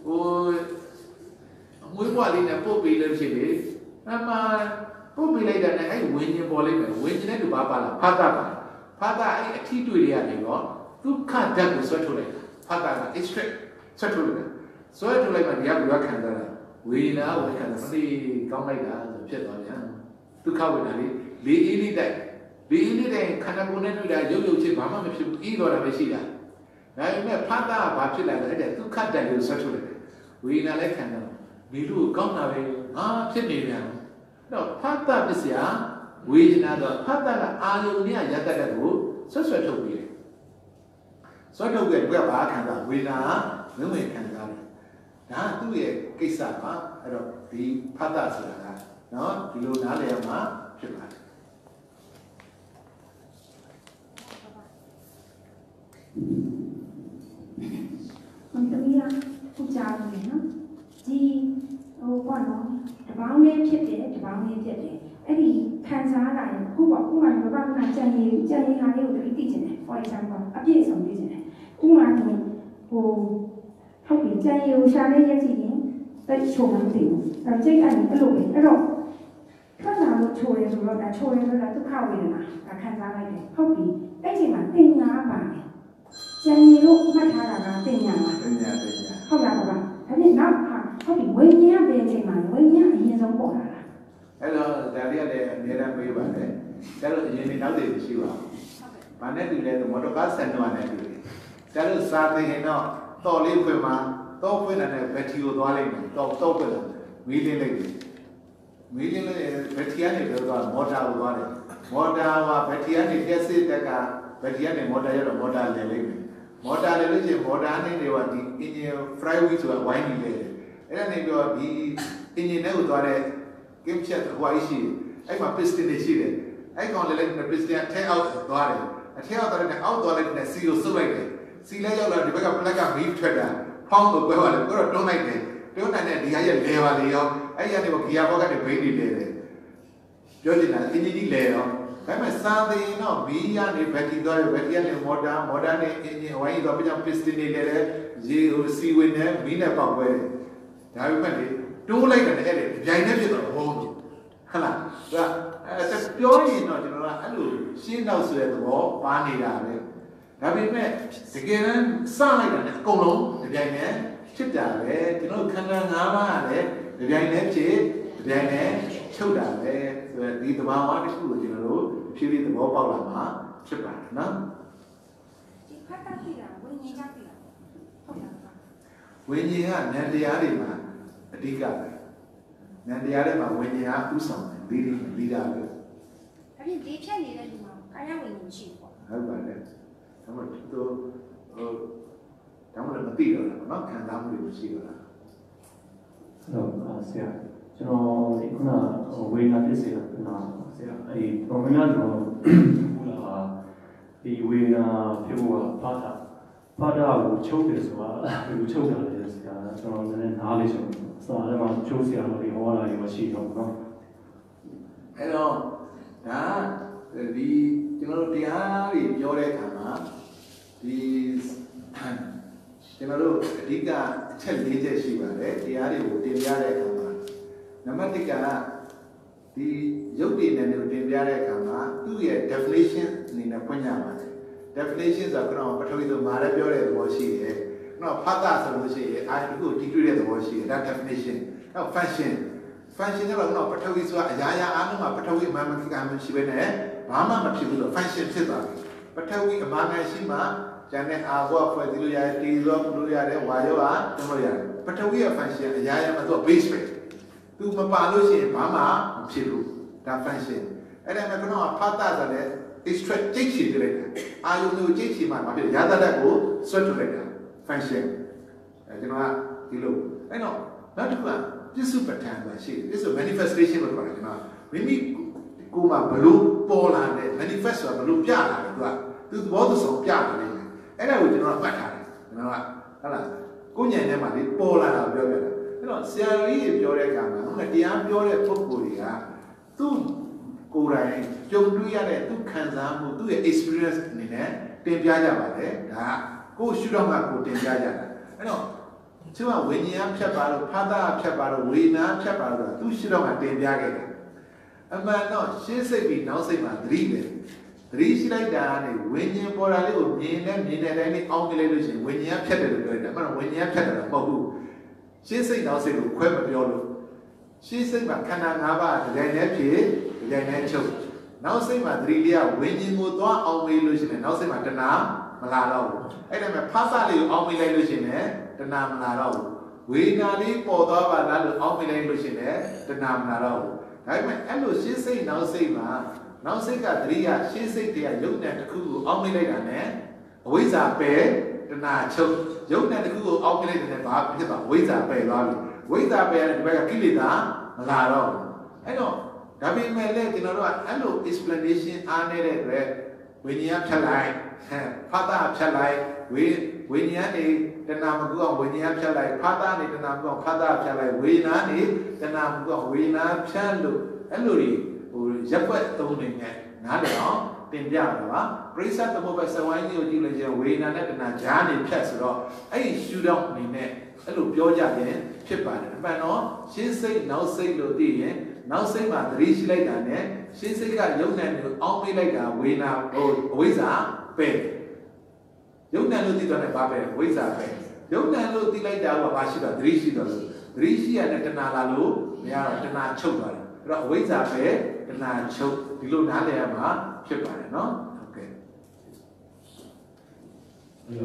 မွေးဘွားလေးနဲ့ပို့ပေးလို့ရှိတယ်အမှပို့ပေးလိုက်တဲ့အဲ့ဝိညာဉ်ပေါ်လိုက်မယ်ဝိညာဉ်နဲ့သူဘာပါလားဖတ်တာအဲ့အထီးတွေ့တွေကနေတော့ဒုက္ခဓာတ်ကိုဆွဲထုတ်လိုက်ဖတ်တာက extract ဆွဲထုတ်လိုက်ဆွဲထုတ်လိုက်မှဒီကဘုရားခံစားတာဝေဒနာဝေခံတာမသိကောင်းလိုက်တာဆိုဖြစ်သွားပြန်ဒုက္ခဝေဒနာလေးအေးလေးတိုက်ခန္ဓာကိုယ်နဲ့တွေ့တာရုပ်ချင်းဘာမှမဖြစ်ဘူးအေးတော့တာပဲရှိတာဒါပေမဲ့ဖတ်တာဘာဖြစ်လာလဲအဲ့ဒုက္ခဓာတ်ကိုဆွဲထုတ်လိုက်ဝေဒနာလည်းခံတာဒီလိုကောင်းတာပဲငါဖြစ်နေပြန်တော့ဖတ်တာပစ္စယဝေဒနာတော့ဖတ်တာကအာယုန်နဲ့ရတတ်တဲ့ကိုဆွတ်ထုတ်ပြီးတယ်ဆွတ်ထုတ်တဲ့ဘက်ကဘာခံစားဝေဒနာမဝင်ခံစားတယ်ဒါသူ့ရဲ့ကိစ္စပါအဲ့တော့ဒီဖတ်တာဆိုတာကနော်ဒီလိုနားလည်ရမှာဖြစ်ပါတယ်သမီးကပူကြတယ်နော်ဒီဟိုပေါ့နော်တပေါင်းလေးဖြစ်တယ်အဲ့ဒီခံစားတာရခုပေါ့ဥမာဘဘကကြံရည်ဟာလေးကိုတတိသိချင်တယ် for example အပြည့်အစုံသိချင်တယ်ဥမာဆိုဟိုဟုတ်ပြီကြံရည်ကိုရှာလေးရက်ကြည့်ရင်တိတ်ချုံမှမသိဘူးအဲ့စိတ်ကနေအဲ့လိုပဲအဲ့တော့ထွက်လာလို့ချိုးတယ်ဆိုတော့ဒါချိုးတယ်ဆိုတာဒုက္ခဝေဒနာဒါခံစားလိုက်တယ်ဟုတ်ပြီအဲ့ချိန်မှာတင်ညာပါတယ်ကြံရည်လို့မှတ်ထားတာကတင်ညာပါဟုတ်လားပါဒါနဲ့နောက်ဟုတ်ပြီဝိညာဉ်ကဘယ်အချိန်မှာဝိညာဉ်အရင်ဆုံးပေါ်လာတာအဲ့တော့ဒါလေးကလည်းအများအားပေးပါတယ်ကျတော့အရင်နောက်တည်ရှိပါဘာနဲ့တူလဲဆိုမော်တော်ကားဆန်တော့နဲ့တူတယ်ကျတော့စာသင်ရင်တော့တော်လေးဖွင့်မှာတော့ဖွင့်တဲ့ဘက်ထရီကိုသွားလိုက်မယ်တော့ဖွင့်တယ်မီးလင်းလိုက်တယ်မီးလင်းလိုက်ဘက်ထရီကနေတော့မော်တာကိုသွားတယ်မော်တာကဘက်ထရီကနေပြည့်စစ်တက်ကဘက်ထရီကနေမော်တာရတော့မော်တာလဲလိုက်မယ်မော်တာလဲလို့ရှိရင်မော်တာနဲ့တွေကဒီ engine fry wheel ဆိုတာဝိုင်းနေတယ်အဲ့ဒါနေပြီးတော့ဒီ engine နဲ့ကိုသွားတဲ့ game chat ဟိုအရှိအဲ့မှာ piston တွေရှိတယ်အဲ့ကောင်လည်း piston အထက်အောက်သွားတယ်အထက်အောက်သွားတဲ့အောက်သွားလိုက်တဲ့စီကိုစုပ်လိုက်တယ်စီလဲရောက်လာဒီဘက်က plug ကမီးထွက်တာဖောင်းလို့ကွဲသွားတယ်ကိုတော့တွန်းလိုက်တယ်တွန်းနိုင်တဲ့ဒီဟာရဲ့လဲပါလေရောအဲ့ရနေက gear box ကနေဘိန်းနေလဲတယ်ပြောချင်တာ engine ကြီးလဲရောဒါပေမဲ့စာသင်တော့မီးရနေဘက်ထရီသွားတယ်ဘက်ထရီကနေမော်တာနဲ့ engine ဝိုင်းသွားပြီးတော့ piston တွေလဲတယ်ရေဟိုစီဝင်တယ်မီးနဲ့ပေါက်ပွဲတယ်ဒါပေမဲ့လေတိုးလိုက်တယ်အဲ့ဒါကြိုင်နေဖြစ်တော့ဟုတ်လားဒါပြောရင်တော့ကျွန်တော်ကအဲ့လိုရှင်းတော့ဆိုတဲ့သဘောပါနေတာပဲဒါပေမဲ့တကယ်တမ်းစလိုက်တာနဲ့အကုန်လုံးကြိုင်နေဖြစ်တာပဲကျွန်တော်ခန္ဓာ၅ပါးကလည်းကြိုင်နေဖြစ်ကြိုင်နေချုပ်တာပဲဆိုတော့ဒီသဘာဝတစ်ခုကိုကျွန်တော်တို့ဖြည်းဖြည်းသဘောပေါက်လာမှာဖြစ်ပါတယ်နော်ဒီဖတ်တတ်ပြီလားဝိညာဉ်ကြောက်ပြီလားဟုတ်လားဝိညာဉ်ကဉာဏ်တရားတွေမှာအဓိကပဲဉာဏ်တရားတွေမှာဝိညာဉ်ကဥဆောင်တယ်လီဒါပဲအဲ့ဒီဖြတ်နေတဲ့လူမှာကာယဝိညာဉ်မရှိဘူးပေါ့ဟုတ်ပါတယ်ဒါမှမဟုတ်ဒါမှလည်းမသိတော့ဘူးเนาะခံစားမှုတွေမရှိတော့လားဟုတ်ဆရာကျွန်တော်ဒီခုနဝေဒနာဖြစ်စေတာကျွန်တော်ဆရာအဲ့တော်များများတော့လာဒီဝေနာဖြစ်ဖို့ကဖတာကိုချုပ်တယ်ဆိုတာဘယ်လိုချုပ်တာလဲဆရာကျွန်တော်လည်းနားလေးချုပ်စာထဲမှာချုပ်ဆရာတို့ဒီဟောတာတွေမရှိတော့ဘူးเนาะအဲ့တော့ဒါဒီကျွန်တော်တို့တရားတွေပြောတဲ့အခါမှာဒီကျွန်တော်တို့အဓိကအချက်၄ချက်ရှိပါတယ်တရားတွေကိုတင်ပြတဲ့အခါမှာနံပါတ်1ကဒီရုပ်တည်နေတယ်တင်ပြတဲ့အခါမှာသူ့ရဲ့ definition အနေနဲ့ဖွင့်ရပါတယ် definition ဆိုတော့ပထဝီဆိုမာလည်းပြောတဲ့သဘောရှိတယ်နော်ဖတ်တာဆိုလို့ရှိရင်အာဒီကိုတီးတွေ့တဲ့သဘောရှိတယ်ဒါ definition နောက် function ကတော့ပထဝီဆိုတာအရာရာအားလုံးမှာပထဝီအမှန်မှန်ကန်မရှိဘဲနဲ့ဘာမှမဖြစ်ဘူးလို့ function ဖြစ်သွားပြီပထဝီအမှန်ကန်ရှိမှကျန်တဲ့အာဘောဖွဲ့စည်းလို့ရတယ်တီးလို့လို့ရတယ်ဝါရောဟာတုံးလို့ရတယ်ပထဝီရဲ့ function အရာရာမှာသူက base ပဲသူမပါလို့ရှိရင်ဘာမှမဖြစ်ဘူးဒါ function အဲ့ဒါမှကတော့ဖတ်တာဆိုတဲ့ extract ကြိတ်ချီပြလိုက်တာအာယုံကိုကြိတ်ချီမှဘာဖြစ်ရတာတက်ကိုဆွတ်ထုတ်လိုက်တာ function အဲ့ကျွန်တော်ကဒီလိုအဲ့တော့နောက်တစ်ခုကပြစ္စုပ္ပတန်ဆိုတာရှိတယ်ပြစ္စု manifestation လို့ခေါ်တယ်ကျွန်တော်မိမိကိုယ်မှာဘလို့ပေါ်လာတဲ့ manifest ဆိုတာဘလို့ပြလာတယ်သူသဘောသဘောပြလာတယ်အဲ့ဒါကိုကျွန်တော်ကမှတ်ထားတယ်ကျွန်တော်ကဟုတ်လားကိုဉာဏ်ထဲမှာလေပေါ်လာတာပြောပြတာအဲ့တော့ဆရာကြီးပြောတဲ့အခါမှာဟုတ်လားတရားပြောတဲ့ပုဂ္ဂိုလ်တွေကသူ့ကိုယ်တိုင်ကြုံတွေ့ရတဲ့သူခံစားမှုသူ့ရဲ့ experience အနေနဲ့တင်ပြကြပါတယ်ဒါကိုရှုတော့မှကိုတင်ပြကြတာအဲ့တော့သူကဝိညာဉ်ဖြတ်ပါလို့ဖာသာဖြတ်ပါလို့ဝေနာဖြတ်ပါလို့သူရှုတော့မှတင်ပြခဲ့တယ်အမှန်တော့ရှင်းစိတ်ပြီးနောက်စိတ်မှာသတိပဲသတိရှိလိုက်တာနဲ့ဝိညာဉ်ပေါ်လာလေးကိုမြင်တဲ့အတိုင်းလေးအောင်းပြလိုက်လို့ရှိရင်ဝိညာဉ်ဖြတ်တယ်လို့ပြောတယ်အမှန်တော့ဝိညာဉ်ဖြတ်တယ်တော့မဟုတ်ဘူးရှင်းစိတ်နောက်စိတ်ကိုခွဲမပြောလို့ရှင်းစိတ်မှာခန္ဓာ၅ပါးတကယ်နဲ့ဖြစ်တကယ်နဲ့ချုပ်နောက်စိတ်မှာသတိလေးကဝိညာဉ်ကိုသွားအောင်မေးလို့ရှိရင်နောက်စိတ်မှာတဏှာမလာတော့ဘူးအဲ့ဒါမဲ့ဖားစလေးကိုအောင်မေးလိုက်လို့ရှိရင်တဏှာမလာတော့ဘူးဝေဒနာလေးပေါ်သွားပါလားလို့အောင်းမိလိုက်လို့ရှိရင်တဏှာမလာတော့ဘူးဒါပေမဲ့အဲ့လိုရှင်းစိတ်နောက်စိတ်မှာနောက်စိတ်ကသတိရရှင်းစိတ်တရားယုတ်တဲ့တစ်ခုကိုအောင်းမိလိုက်တာ ਨੇ အဝိဇ္ဇာပယ်တဏှာချုပ်ယုတ်တဲ့တစ်ခုကိုအောင်းမိလိုက်တဲ့ဘာဖြစ်သွားဝိဇ္ဇာပယ်သွားပြီဝိဇ္ဇာပယ်ရတဲ့ဒီဘက်ကကိလေသာမလာတော့ဘူးအဲ့တော့ဒါပေမဲ့လည်းကျွန်တော်တို့ကအဲ့လို explanation အားနေတဲ့အတွက်ဝိညာဉ်ဖြတ်လိုက်ဖတ်တာဖြတ်လိုက်ဝိညာဉ်နေတဏှာမကူအောင်ဝိညာဉ်ဖြတ်လိုက်ဖတ်တာနေတဏှာမကူအောင်ဖတ်တာဖြတ်လိုက်ဝေဒနာနေတဏှာမကူအောင်ဝေဒနာဖြတ်လို့အဲ့လိုတွေရပ်ွက်သုံးနေနဲ့နားလည်အောင်တင်ပြတာပါပရိစ္ဆသမုပ္ပါစဝိုင်းကြီးကိုကြည့်လိုက်ရင်ဝေဒနာနဲ့တဏှာဂျားနေဖြတ်ဆိုတော့အဲ့ဒီရှုတော့အနေနဲ့အဲ့လိုပြောကြရင်ဖြစ်ပါတယ်အမှန်တော့ရှင်းစိတ်နောက်စိတ်လို့သိရင်နောက်စိတ်မှာသတိရှိလိုက်တာနဲ့ရှင်းစိတ်ကယုံနဲ့မျိုးအောင်းပေးလိုက်တာဝေဒနာအဝိဇ္ဇာပဲယုံနဲ့လို့သိတော့လည်းဘာပဲဝိဇ္ဇာပဲယုံနဲ့လို့သိလိုက်တာကဘာရှိတော့သတိရှိတော့လို့သတိရှိရတဲ့တဏှာလာလို့မရတော့တဏှာချုပ်သွားတယ်အဲ့တော့အဝိဇ္ဇာပဲတဏှာချုပ်ဒီလိုနားလည်ရမှာဖြစ်ပါတယ်နော်ဟုတ်ကဲ့ဒီ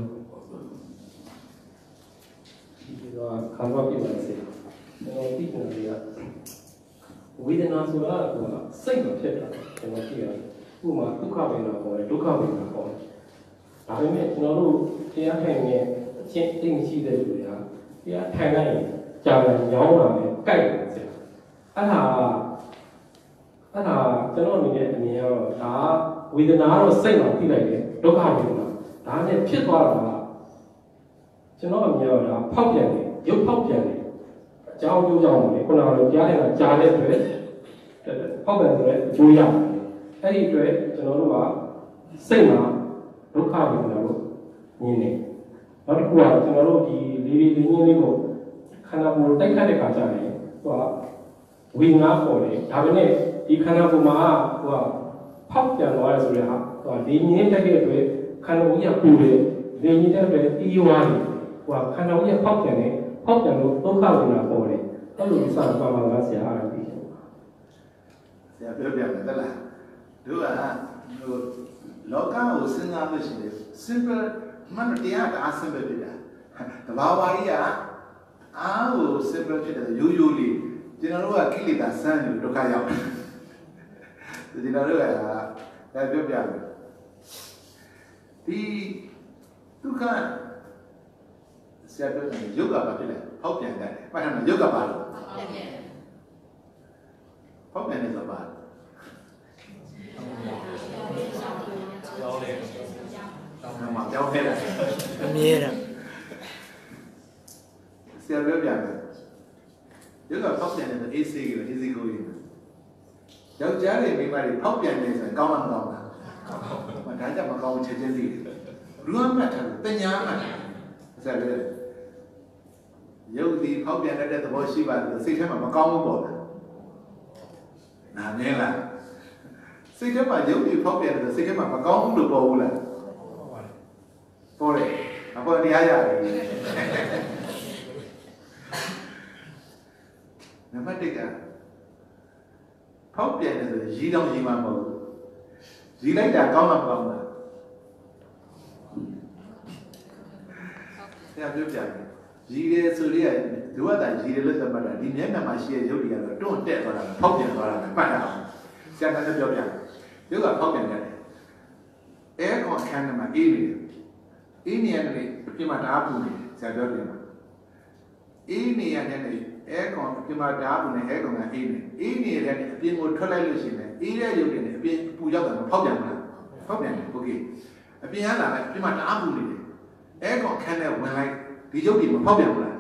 တော့ခံစားပြပါစေကျွန်တော်သိနေတာကဝေဒနာဆိုတာကစိတ်မဖြစ်တာကျွန်တော်သိရတယ်ဥပမာဒုက္ခဝေဒနာပေါ်တယ်ဒုက္ခဝေဒနာပေါ်တယ်ဒါပေမဲ့ကျွန်တော်တို့တရားထိုင်နေအချင်းသိမရှိတဲ့လူတွေကတရားထိုင်လိုက်ကြာတယ်ညောင်းလာတယ်ကြိုက်တယ်ဆရာအဲ့ဒါကျွန်တော်အနေနဲ့အမြင်ကတော့ဒါဝေဒနာတော့စိတ်မှာသိလိုက်တယ်ဒုက္ခဝေဒနာဒါနဲ့ဖြစ်သွားတာကကျွန်တော်အမြင်ကတော့ဒါဖောက်ပြန်တယ်ရုပ်ဖောက်ပြန်တယ်အကြောင်းကျိုးကြောင့်လေခုနကလိုကြားတဲ့ကကြားတဲ့အတွက်ဖောက်ပြန်တဲ့အကျိုးရတယ်အဲ့ဒီအတွက်ကျွန်တော်တို့ကစိတ်မှာဒုက္ခဝေဒနာကိုမြင်နေနောက်တစ်ခုကကျွန်တော်တို့ဒီလေးငင်းလေးကိုခန္ဓာကိုယ်တိုက်ခတ်တဲ့ခါကျရင်ဟိုကဝေဒနာပေါ်တယ်ဒါပေမဲ့ဒီခန္ဓာကိုယ်မှာဟိုကဖောက်ပြန်သွားရဆိုတဲ့ဟာဟိုကလေးငင်းတိုက်တဲ့အတွက်ခန္ဓာကိုယ်ကြီးကပူတယ်လေးငင်းတဲ့အတွက်အီးဝါးတယ်ဟိုကခန္ဓာကိုယ်ကြီးဖောက်ပြန်တယ်ဖောက်ပြန်လို့ဒုက္ခဝေဒနာပေါ်တယ်အဲ့လိုစပါပါလားဆရာအားပြီးတယ်ဆရာပြောပြမယ်တလားတို့ကဟိုလောကကိုစဉ်းစားလို့ရှိရင် simple မှန်တရားကအား simple ဖြစ်တာတဘာဝကြီးကအားကို simple ဖြစ်တယ်ရိုးရိုးလေးကျွန်တော်တို့ကကိလေသာစမ်းလို့ဒုက္ခရောက်တယ်ကျွန်တော်တို့ကပြောပြမယ်ဒီဒုက္ခဆရာပြောတယ်ယုတ်ကဘာဖြစ်လဲဖောက်ပြန်တယ်မှတ်ထားမယ်ယုတ်ကဘာလို့ဖောက်ပြန်တယ်ဆိုတာဆရာပြောပြတယ်ရုပ်ကဖောက်ပြန်တယ်အေးဆေးကြီးအေးဆေးကိုကြီးယောက်ျားတွေမိန်းမတွေဖောက်ပြန်နေဆိုရင်ကောင်းလားမကောင်းလားဒါကြောင့်မကောင်းချက်ချင်းစီလူအမှတ်တယ်ပညာမှတ်တယ်ဆရာပြောရုပ်ဒီဖောက်ပြန်တဲ့သဘောရှိပါတယ်စိတ်ထဲမှာမကောင်းဘူးပေါ့နားမြင်လားစိတ်ထဲမှာရုပ်ဒီဖောက်ပြန်တဲ့စိတ်ထဲမှာမကောင်းဘူးလို့ပေါ်ဘူးလားပေါ်တယ်အခုတရားရတယ်နံပါတ်1ကဖောက်ပြန်တယ်ဆိုရီတောင်ရီမှမဟုတ်ဘူးရီလိုက်တာကောင်းလားမကောင်းလားဆရာပြောပြတယ်ရီတယ်ဆိုရယ်သူကသာရီတယ်လို့သတ်မှတ်တာဒီမျက်နှာမှာရှိတဲ့ရုပ်တွေကတော့တွန့်တက်သွားတာဖောက်ပြန်သွားတာပဲပတ်တာအောင်ဆရာကလည်းပြောပြတယ်ရုပ်ကဖောက်ပြန်တယ်အဲကွန်ခန်းထဲမှာအေးနေတယ်အေးနေရတယ်ပြင်မှာဓာတ်ပူနေဆရာပြောတယ်မှာအေးနေရတယ်အဲကွန်ပြင်မှာဓာတ်ပူနေအဲကွန်ကအေးနေအေးနေရတယ်အပြင်ကိုထွက်လိုက်လို့ရှိရင်အေးတဲ့ရုပ်တွေနဲ့အပြင်ပူရောက်တာမဖောက်ပြန်ဘူးလားဖောက်ပြန်တယ်โอเคအပြင်ကလာလိုက်ပြင်မှာဓာတ်ပူနေတယ်အဲကွန်ခန်းထဲဝင်လိုက်ဒီရုပ်တွေမဖောက်ပြန်ဘူးလား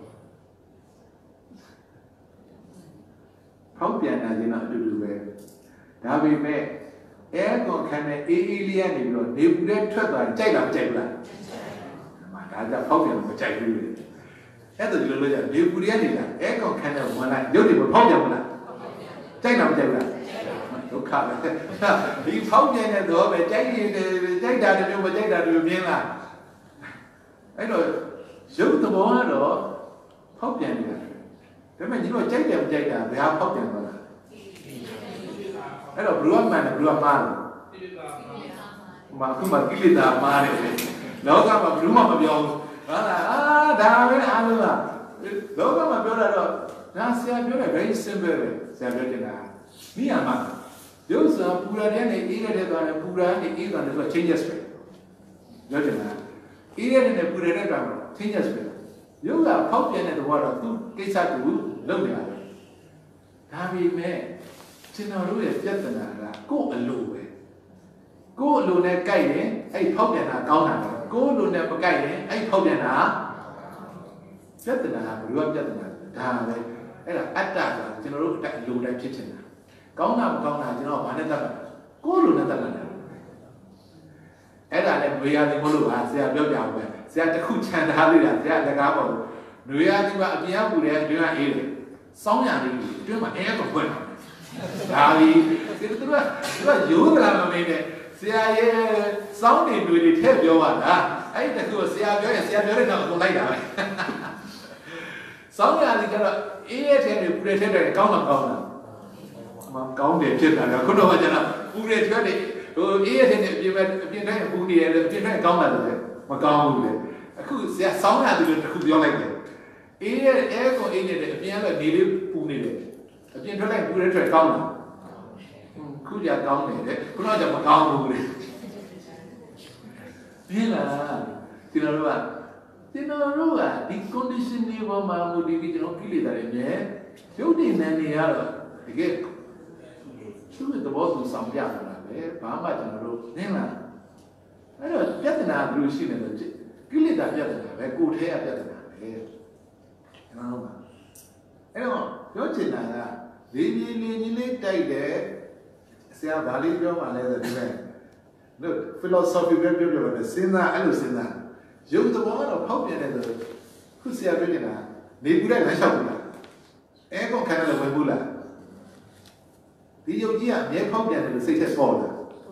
ဖောက်ပြန်တာရင်တော့အတူတူပဲဒါပေမဲ့အဲကွန်ခန်းထဲအေးအေးလေးကနေပြီးတော့နေပူတဲ့ထွက်သွားကြိုက်လားမကြိုက်ဘူးလားဒါကြောင့်ဖောက်ပြန်လို့မကြိုက်ဘူးလေအဲ့ဒါဒီလိုလို့ကြနေပူရနေလားအဲကွန်ခန်းထဲဝင်လိုက်ရုပ်တွေမဖောက်ပြန်ဘူးလားကြိုက်လားမကြိုက်ဘူးလားဒုက္ခပဲဒီဖောက်ပြန်တဲ့တော့ပဲကြိုက်ရင်ကြိုက်တာတမျိုးမကြိုက်တာတမျိုးမြင်လားအဲ့တော့ရုပ်သဘောကတော့ဖောက်ပြန်နေတာဒါပေမဲ့ညီတို့ကြိုက်တယ်မကြိုက်တာဘယ်ဟာဖောက်ပြန်သွားတာအဲ့တော့ဘလူးမှန်တယ်ဘလူးမှားတယ်ခုမှကိလေသာမှားတယ်လောကမှာဘလူးမှမပြောဘူးဟာလားဒါပဲအားလုံးလားလောကမှာပြောတာတော့ဒါဆရာပြောတယ် very simple ပဲဆရာပြောနေတာမိရမှာရုပ်စာပူရတဲ့နဲ့အေးရတဲ့သွားတယ်ပူရနဲ့အေးသွားတယ်ဆိုတော့ changes ပဲပြောတယ်လားအေးရတဲ့နဲ့ပူရတဲ့သွားတော့ changes ပဲရုပ်ကဖောက်ပြန်တဲ့သဘောတော့သူကိစ္စတူလုပ်နေတာပဲဒါပေမဲ့ကျွန်တော်တို့ရဲ့ပြဿနာကကိုယ့်အလိုပဲကိုယ့်အလိုနဲ့ကြိုက်ရင်အဲ့ဖောက်ပြန်တာကောင်းတာပဲကိုယ့်အလိုနဲ့မကြိုက်ရင်အဲ့ဖောက်ပြန်တာပြဿနာကဘယ်လိုပြဿနာဒါပဲအဲ့ဒါအတ္တဆိုတာကျွန်တော်တို့အလိုတိုင်းဖြစ်နေတာကောင်းတာမကောင်းတာကျွန်တော်ဘာနဲ့သတ်မှတ်ကိုယ့်အလိုနဲ့သတ်မှတ်တယ်အဲ့ဒါလည်းဝေယသည်မလို့ပါဆရာပြောပြအောင်ပဲဆရာတခုခြံထားသေးတာဆရာလက်ကားပေါ့နွေရသည်ကအပြင်ကပူတယ်အတွင်းကအေးတယ်စောင်းရသည်အတွင်းမှာအဲတော့ဖွင့်တာဒါပြီးသူကရိုးသလားမမေးနဲ့ဆရာရဲ့စောင်းနေတွေထည့်ပြောပါလားအဲ့တခုဆရာပြောရင်ဆရာပြောတဲ့တော့ကိုလိုက်တာပဲစောင်းရသည်ကတော့အေးရဲ့ထဲတွေပူတဲ့ထဲတွေကောင်းတာကောင်းတာမကောင်းတယ်ဖြစ်တာကခုတော့ကကျတော့ပူတဲ့ထဲတွေဟိုအေးရဲ့ထဲတွေအပြင်တိုင်းပူနေတယ်အပြင်တိုင်းကောင်းတာတယ်မကောင်းဘူးလေအခုဆရာစောင်းရသည်လို့တခုပြောလိုက်တယ်အေးရဲ့အဲကိုအေးနေတယ်အပြင်ကနေလေးပူနေတယ်အပြင်ထွက်လိုက်ပူတဲ့ထွက်ကောင်းတာခုကြကောင်းတယ်တဲ့ခုတော့ကျမကောင်းဘူးလေဘယ်လားကျွန်တော်တို့ကဒီ condition တွေပေါ်မှာမူတည်ပြီးကျွန်တော်ကိလေသာတွေမြဲရုပ်တည်နေနေရတော့တကယ်သူ့ရဲ့သဘောသူဆောင်ပြတာပဲဘာမှကျွန်တော်တို့နင်းလားအဲ့တော့ပြဿနာဘယ်လိုရှိနေလဲကိလေသာပြဿနာပဲကိုယ်ထဲကပြဿနာပဲနော်အဲ့တော့ပြောချင်တာကလေးတိုက်တယ်ဆရာဗာလိပြောမှလဲဆိုဒီမဲ့လို့ philosophy ပဲပြောတယ်စဉ်းစားအဲ့လိုစဉ်းစားရုပ်သဘောကတော့ဖောက်ပြန်တယ်ဆိုခုဆရာပြောနေတာနေပူတဲ့လမ်းလျှောက်ဘူးလားအဲကောခဏလည်းဝင်ဘူးလားဒီရုပ်ကြီးကအမြဲဖောက်ပြန်တယ်လို့စိတ်ထက်ပေါ်လာ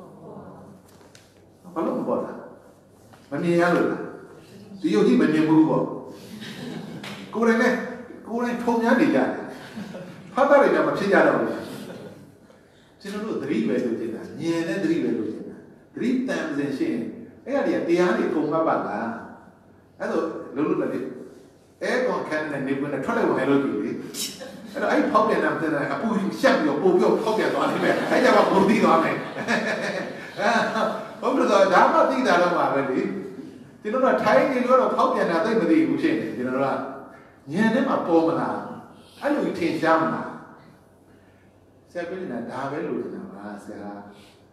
ဘာလို့မပေါ်လာမမြင်ရလို့လားဒီရုပ်ကြီးမမြင်ဘူးပေါ့ကိုယ်တိုင်ထုံညာနေကြတယ်ဖတ်တာတွေလည်းမဖြစ်ကြတော့ဘူးကျွန်တော်တို့သတိပဲလို့ကျင်တာဉာဏ်နဲ့သတိပဲလို့ကျင်တာသတိတန်စဉ်ရှိရင်အဲ့ဒါတွေကတရားတွေကုန်မှတ်ပါလားအဲ့တော့လုံးလုံးလည်းအဲကွန်ခန်းနဲ့နေဝင်ထွက်လိုက်ဝင်လို့ကြည့်လေအဲ့တော့အဲ့ဖောက်ပြန်တာတဲ့အပူရှက်ပြီးတော့ပို့ပြီးဖောက်ပြန်သွားလိမ့်မယ်အဲ့ကြမှာပုံပြီးသွားမယ်ဟုတ်လို့ဒါမှသိတာတော့ပါပဲလေကျွန်တော်တို့ထိုင်းနေလို့တော့ဖောက်ပြန်တာသိမသိဘူးဖြစ်နေကျွန်တော်တို့ကဉာဏ်ထဲမှာပေါ်မလားအဲ့လိုထင်ရှားမလားဆရာပြောနေတာဒါပဲလို့ထင်တာပါဆရာ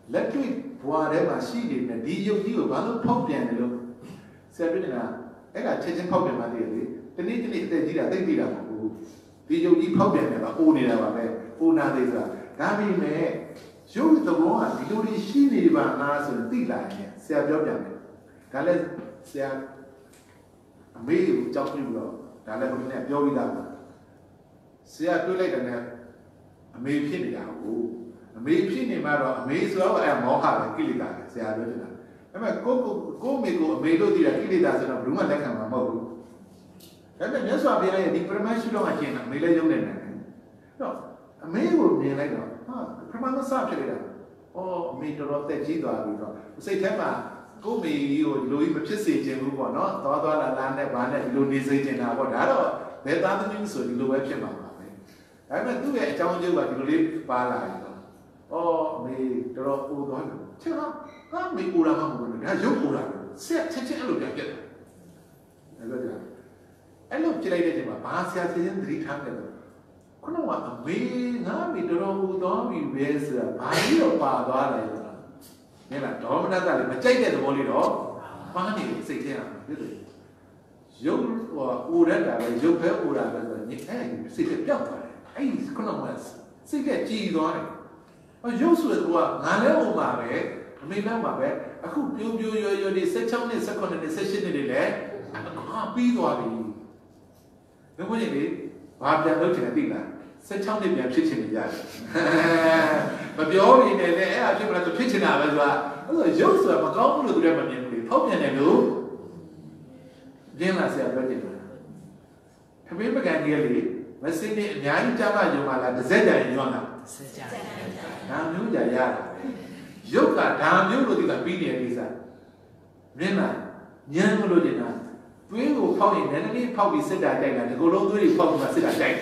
လက်တွေ့ဘွာထဲမှာရှိနေတဲ့ဒီယုတ်ကြီးကိုဘာလို့ဖောက်ပြန်တယ်လို့ဆရာပြောနေတာအဲ့ဒါချက်ချင်းဖောက်ပြန်မှတည်းလေတနေ့အသက်ကြီးတာသိသိတာမဟုတ်ဘူးဒီယုတ်ကြီးဖောက်ပြန်တယ်ကအိုးနေတာပါပဲအိုးနာသေးဆိုတာဒါပေမဲ့ရုပ်သဘောကဒီလိုတွေရှိနေပါလားဆိုရင်သိလာရင်ဆရာပြောပြန်တယ်ဒါလည်းဆရာအမေကိုကြောက်ပြီးတော့ဒါလည်းဘုရားပြောပြီးသားပါဆရာတွေးလိုက်တယ်နဲ့အမေဖြစ်နေတာကိုအမေဖြစ်နေမှတော့အမေဆိုတော့အဲမောဟပဲကိလေသာပဲဆရာပြောနေတာဒါပေမဲ့ကိုမေကိုအမေလို့သိတာကိလေသာဆိုတော့ဘယ်မှလက်ခံမှာမဟုတ်ဘူးဒါပေမဲ့မြတ်စွာဘုရားရဲ့ဒီပရမတ်ရှိတော်မှာကျင့်တာအမေလည်းယုံနေတယ်တော့အမေကိုမြင်လိုက်တော့ဟာပရမတ်မစဖြစ်နေတာအော်အမေတော်တက်ကြီးသွားပြီတော့စိတ်ထဲမှာကိုမေကြီးကိုဒီလိုကြီးမဖြစ်စေချင်ဘူးပေါ့နော်သွားလာနဲ့ဘာနဲ့ဒီလိုနေစေချင်တာပေါ့ဒါတော့ဘယ်သားသမီးဆိုဒီလိုပဲဖြစ်မှာပါပဲဒါပေမဲ့သူ့ရဲ့အကြောင်းအကျိုးကဒီလိုလေးပါလာပြီတော့အော်အမေတော်ပူသွားတယ်ချက်တော့ဟာမေပူလာမှမဟုတ်ဘူးဒါရုပ်ပူလာတယ်ဆက်ချက်အဲ့လိုပြန်ပြတ်တယ်အဲ့လိုဖြစ်လိုက်တဲ့ချိန်မှာဘာဆရာချင်းသတိထားတယ်ခုနကအမေငါမေတော်ပူသွားပြီပဲဆိုတာဘာလို့တော့ပါသွားတယ်။နဲလားဒေါမနတလည်းမကြိုက်တဲ့သဘောလေးတော့ပါနေစိတ်ထဲမှာဖြစ်တယ်။ရုပ်အိုရတာလည်းရုပ်ပဲအိုတာပဲဆိုတော့ညအဲ့စိတ်ကပြောက်သွားတယ်။အဲ့ခုနကစိတ်ကကြည်သွားတယ်။ရုပ်ဆိုတော့ငါလည်းအိုမှာပဲအမေလည်းမှာပဲအခုပြိုးရွရွနေ16နှစ်18နှစ်18နှစ်တွေလည်းအခါပြီးသွားပြီ။ဘယ်လိုလဲဘာပြန်လုပ်ချင်တယ်သိလား16နှစ်ပြန်ဖြစ်ချင်နေကြတယ်မပြောနေနဲ့လည်းအဲ့အဖြစ်မလားသူဖြစ်ချင်တာပဲဆိုတာအဲ့ဆိုရုပ်ဆိုတာမကောင်းဘူးလို့သူလည်းမမြင်ဘူးလေဖောက်ပြန်တယ်လို့ပြင်းလာဆရာပြောချင်တယ်ခမင်းပကံကြီးလေမစင်းနေအများကြီးကြားမှယုံလာလားတစ်စက်တည်းညွှန်းတာဒါမျိုးကြရတာရုပ်ကဒါမျိုးလို့သူကပြီးနေတဲ့ကိစ္စမြင်လားညံမလို့တင်တာသွေးကိုဖောက်ရင်လည်းနည်းနည်းဖောက်ပြီးစစ်တာကြိုက်တာဒီကိုယ်လုံးသွေးတွေဖောက်ပြီးမှစစ်တာကြိုက်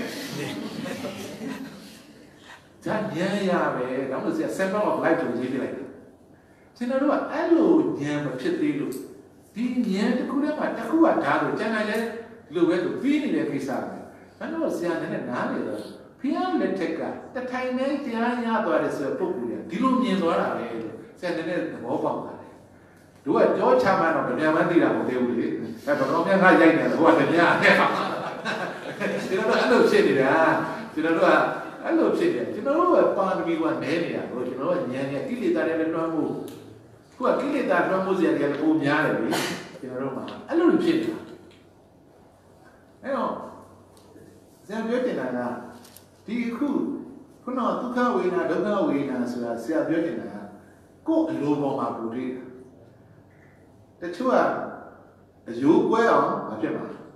ဒါညံရပဲဒါမှမဟုတ် sample of life ကိုရေးပြလိုက်တယ်ကျွန်တော်တို့ကအဲ့လိုညံမဖြစ်သေးလို့ဒီညံတစ်ခုတည်းမှာတစ်ခုကဓာတ်လို့ကျန်တယ်လေဒီလိုပဲလို့ပြီးနေတဲ့ကိစ္စပဲအဲ့တော့ဆရာနဲ့နားလေတော့ဖျားလက်ထက်ကတထိုင်နဲ့တရားရသွားတယ်ဆိုတော့ပုဂ္ဂိုလ်ကဒီလိုမြင်သွားတာပဲလို့ဆရာနဲ့သဘောပေါက်တာတို့ကကြောချမှန်းတော့ဗျာမန်းသိတာမသိဘူးလေအဲဘတော်များငါရိုက်နေတယ်ဟိုကဗျာနဲ့ကျွန်တော်တို့အဲ့လိုဖြစ်နေတာကျွန်တော်တို့ကအဲ့လိုဖြစ်တယ်ကျွန်တော်တို့ကပါရမီကနဲနေတာကိုကျွန်တော်တို့ညံနေကိလေသာတွေလည်းတွန်းမှုခုကကိလေသာတွန်းမှုစရာတွေလည်းပိုများတယ်လေကျွန်တော်တို့မှာအဲ့လိုဖြစ်နေတာအဲ့တော့ဇာပြောတင်တာကဒီခုနကဒုက္ခဝေဒနာဒုက္ခဝေဒနာဆိုတာဆရာပြောတင်တာကကိုယ်အလိုပေါ်မှာပူတွေ့တချို့ကအယိုးကွဲအောင်မဖြစ်ပါဘူး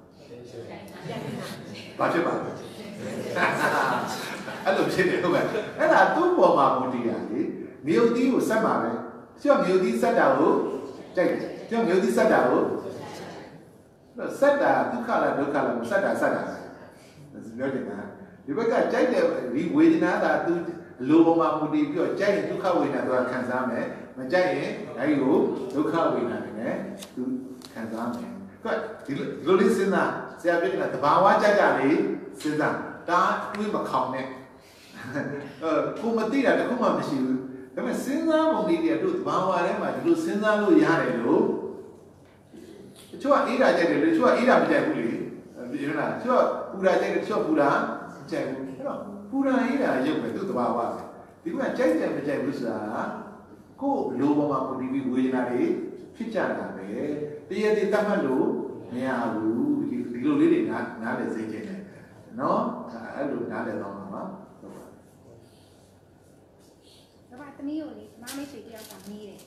ဘာဖြစ်ပါလဲအဲ့လိုဖြစ်တယ်ဟုတ်ကဲ့အဲ့ဒါသူ့ပေါ်မှာမူတည်ရလေမြို့သီးကိုစက်ပါပဲကျောက်မြို့သီးစက်တာကိုကြိုက်တယ်ကျောက်မြို့သီးစက်တာကိုစက်တာဒုက္ခလားဒုက္ခလားစက်တာပြောတယ်ကဒီဘက်ကကြိုက်တဲ့ဒီဝေဒနာကသူအလိုပေါ်မှာမူတည်ပြီးတော့ကြိုက်ရင်ဒုက္ခဝေဒနာတော့ခံစားမယ်မကြိုက်ရင်အဲဒီကိုဒုက္ခဝေဒနာနဲ့သူခံစားမယ်ဒီလိုလေးစဉ်းစားဆရာပြောတယ်ကတဘာဝကြကြလေးစဉ်းစားဒါတွေးမခေါင်နဲ့ကိုမသိတာတခုမှမရှိဘူးဒါပေမဲ့စဉ်းစားပုံလေးတွေတို့တဘာဝထဲမှာဒီလိုစဉ်းစားလို့ရတယ်လို့တချို့ကအေးတာကြိုက်တယ်တချို့ကအေးတာမကြိုက်ဘူးလေပြောလားတချို့ကပူတာကြိုက်တယ်တချို့ကပူတာမကြိုက်ဘူးအဲ့တော့ပူတာအေးတာရုပ်ပဲသူ့တဘာဝပဲဒီကကြိုက်တယ်မကြိုက်ဘူးဆိုတာကိုယ်လိုပေါ်မှာပုံပြီးဝေဒနာတွေဖြစ်ကြတာပဲတရားတွေတတ်မှတ်လို့မရဘူးဒီလိုလေးတွေနားလည်စေချင်တယ်နော်အဲ့လိုနားလည်တော့မှာပါဟုတ်ပါဒါပါသမီးကိုလေမမေးချေတယောက်ကမေးတယ်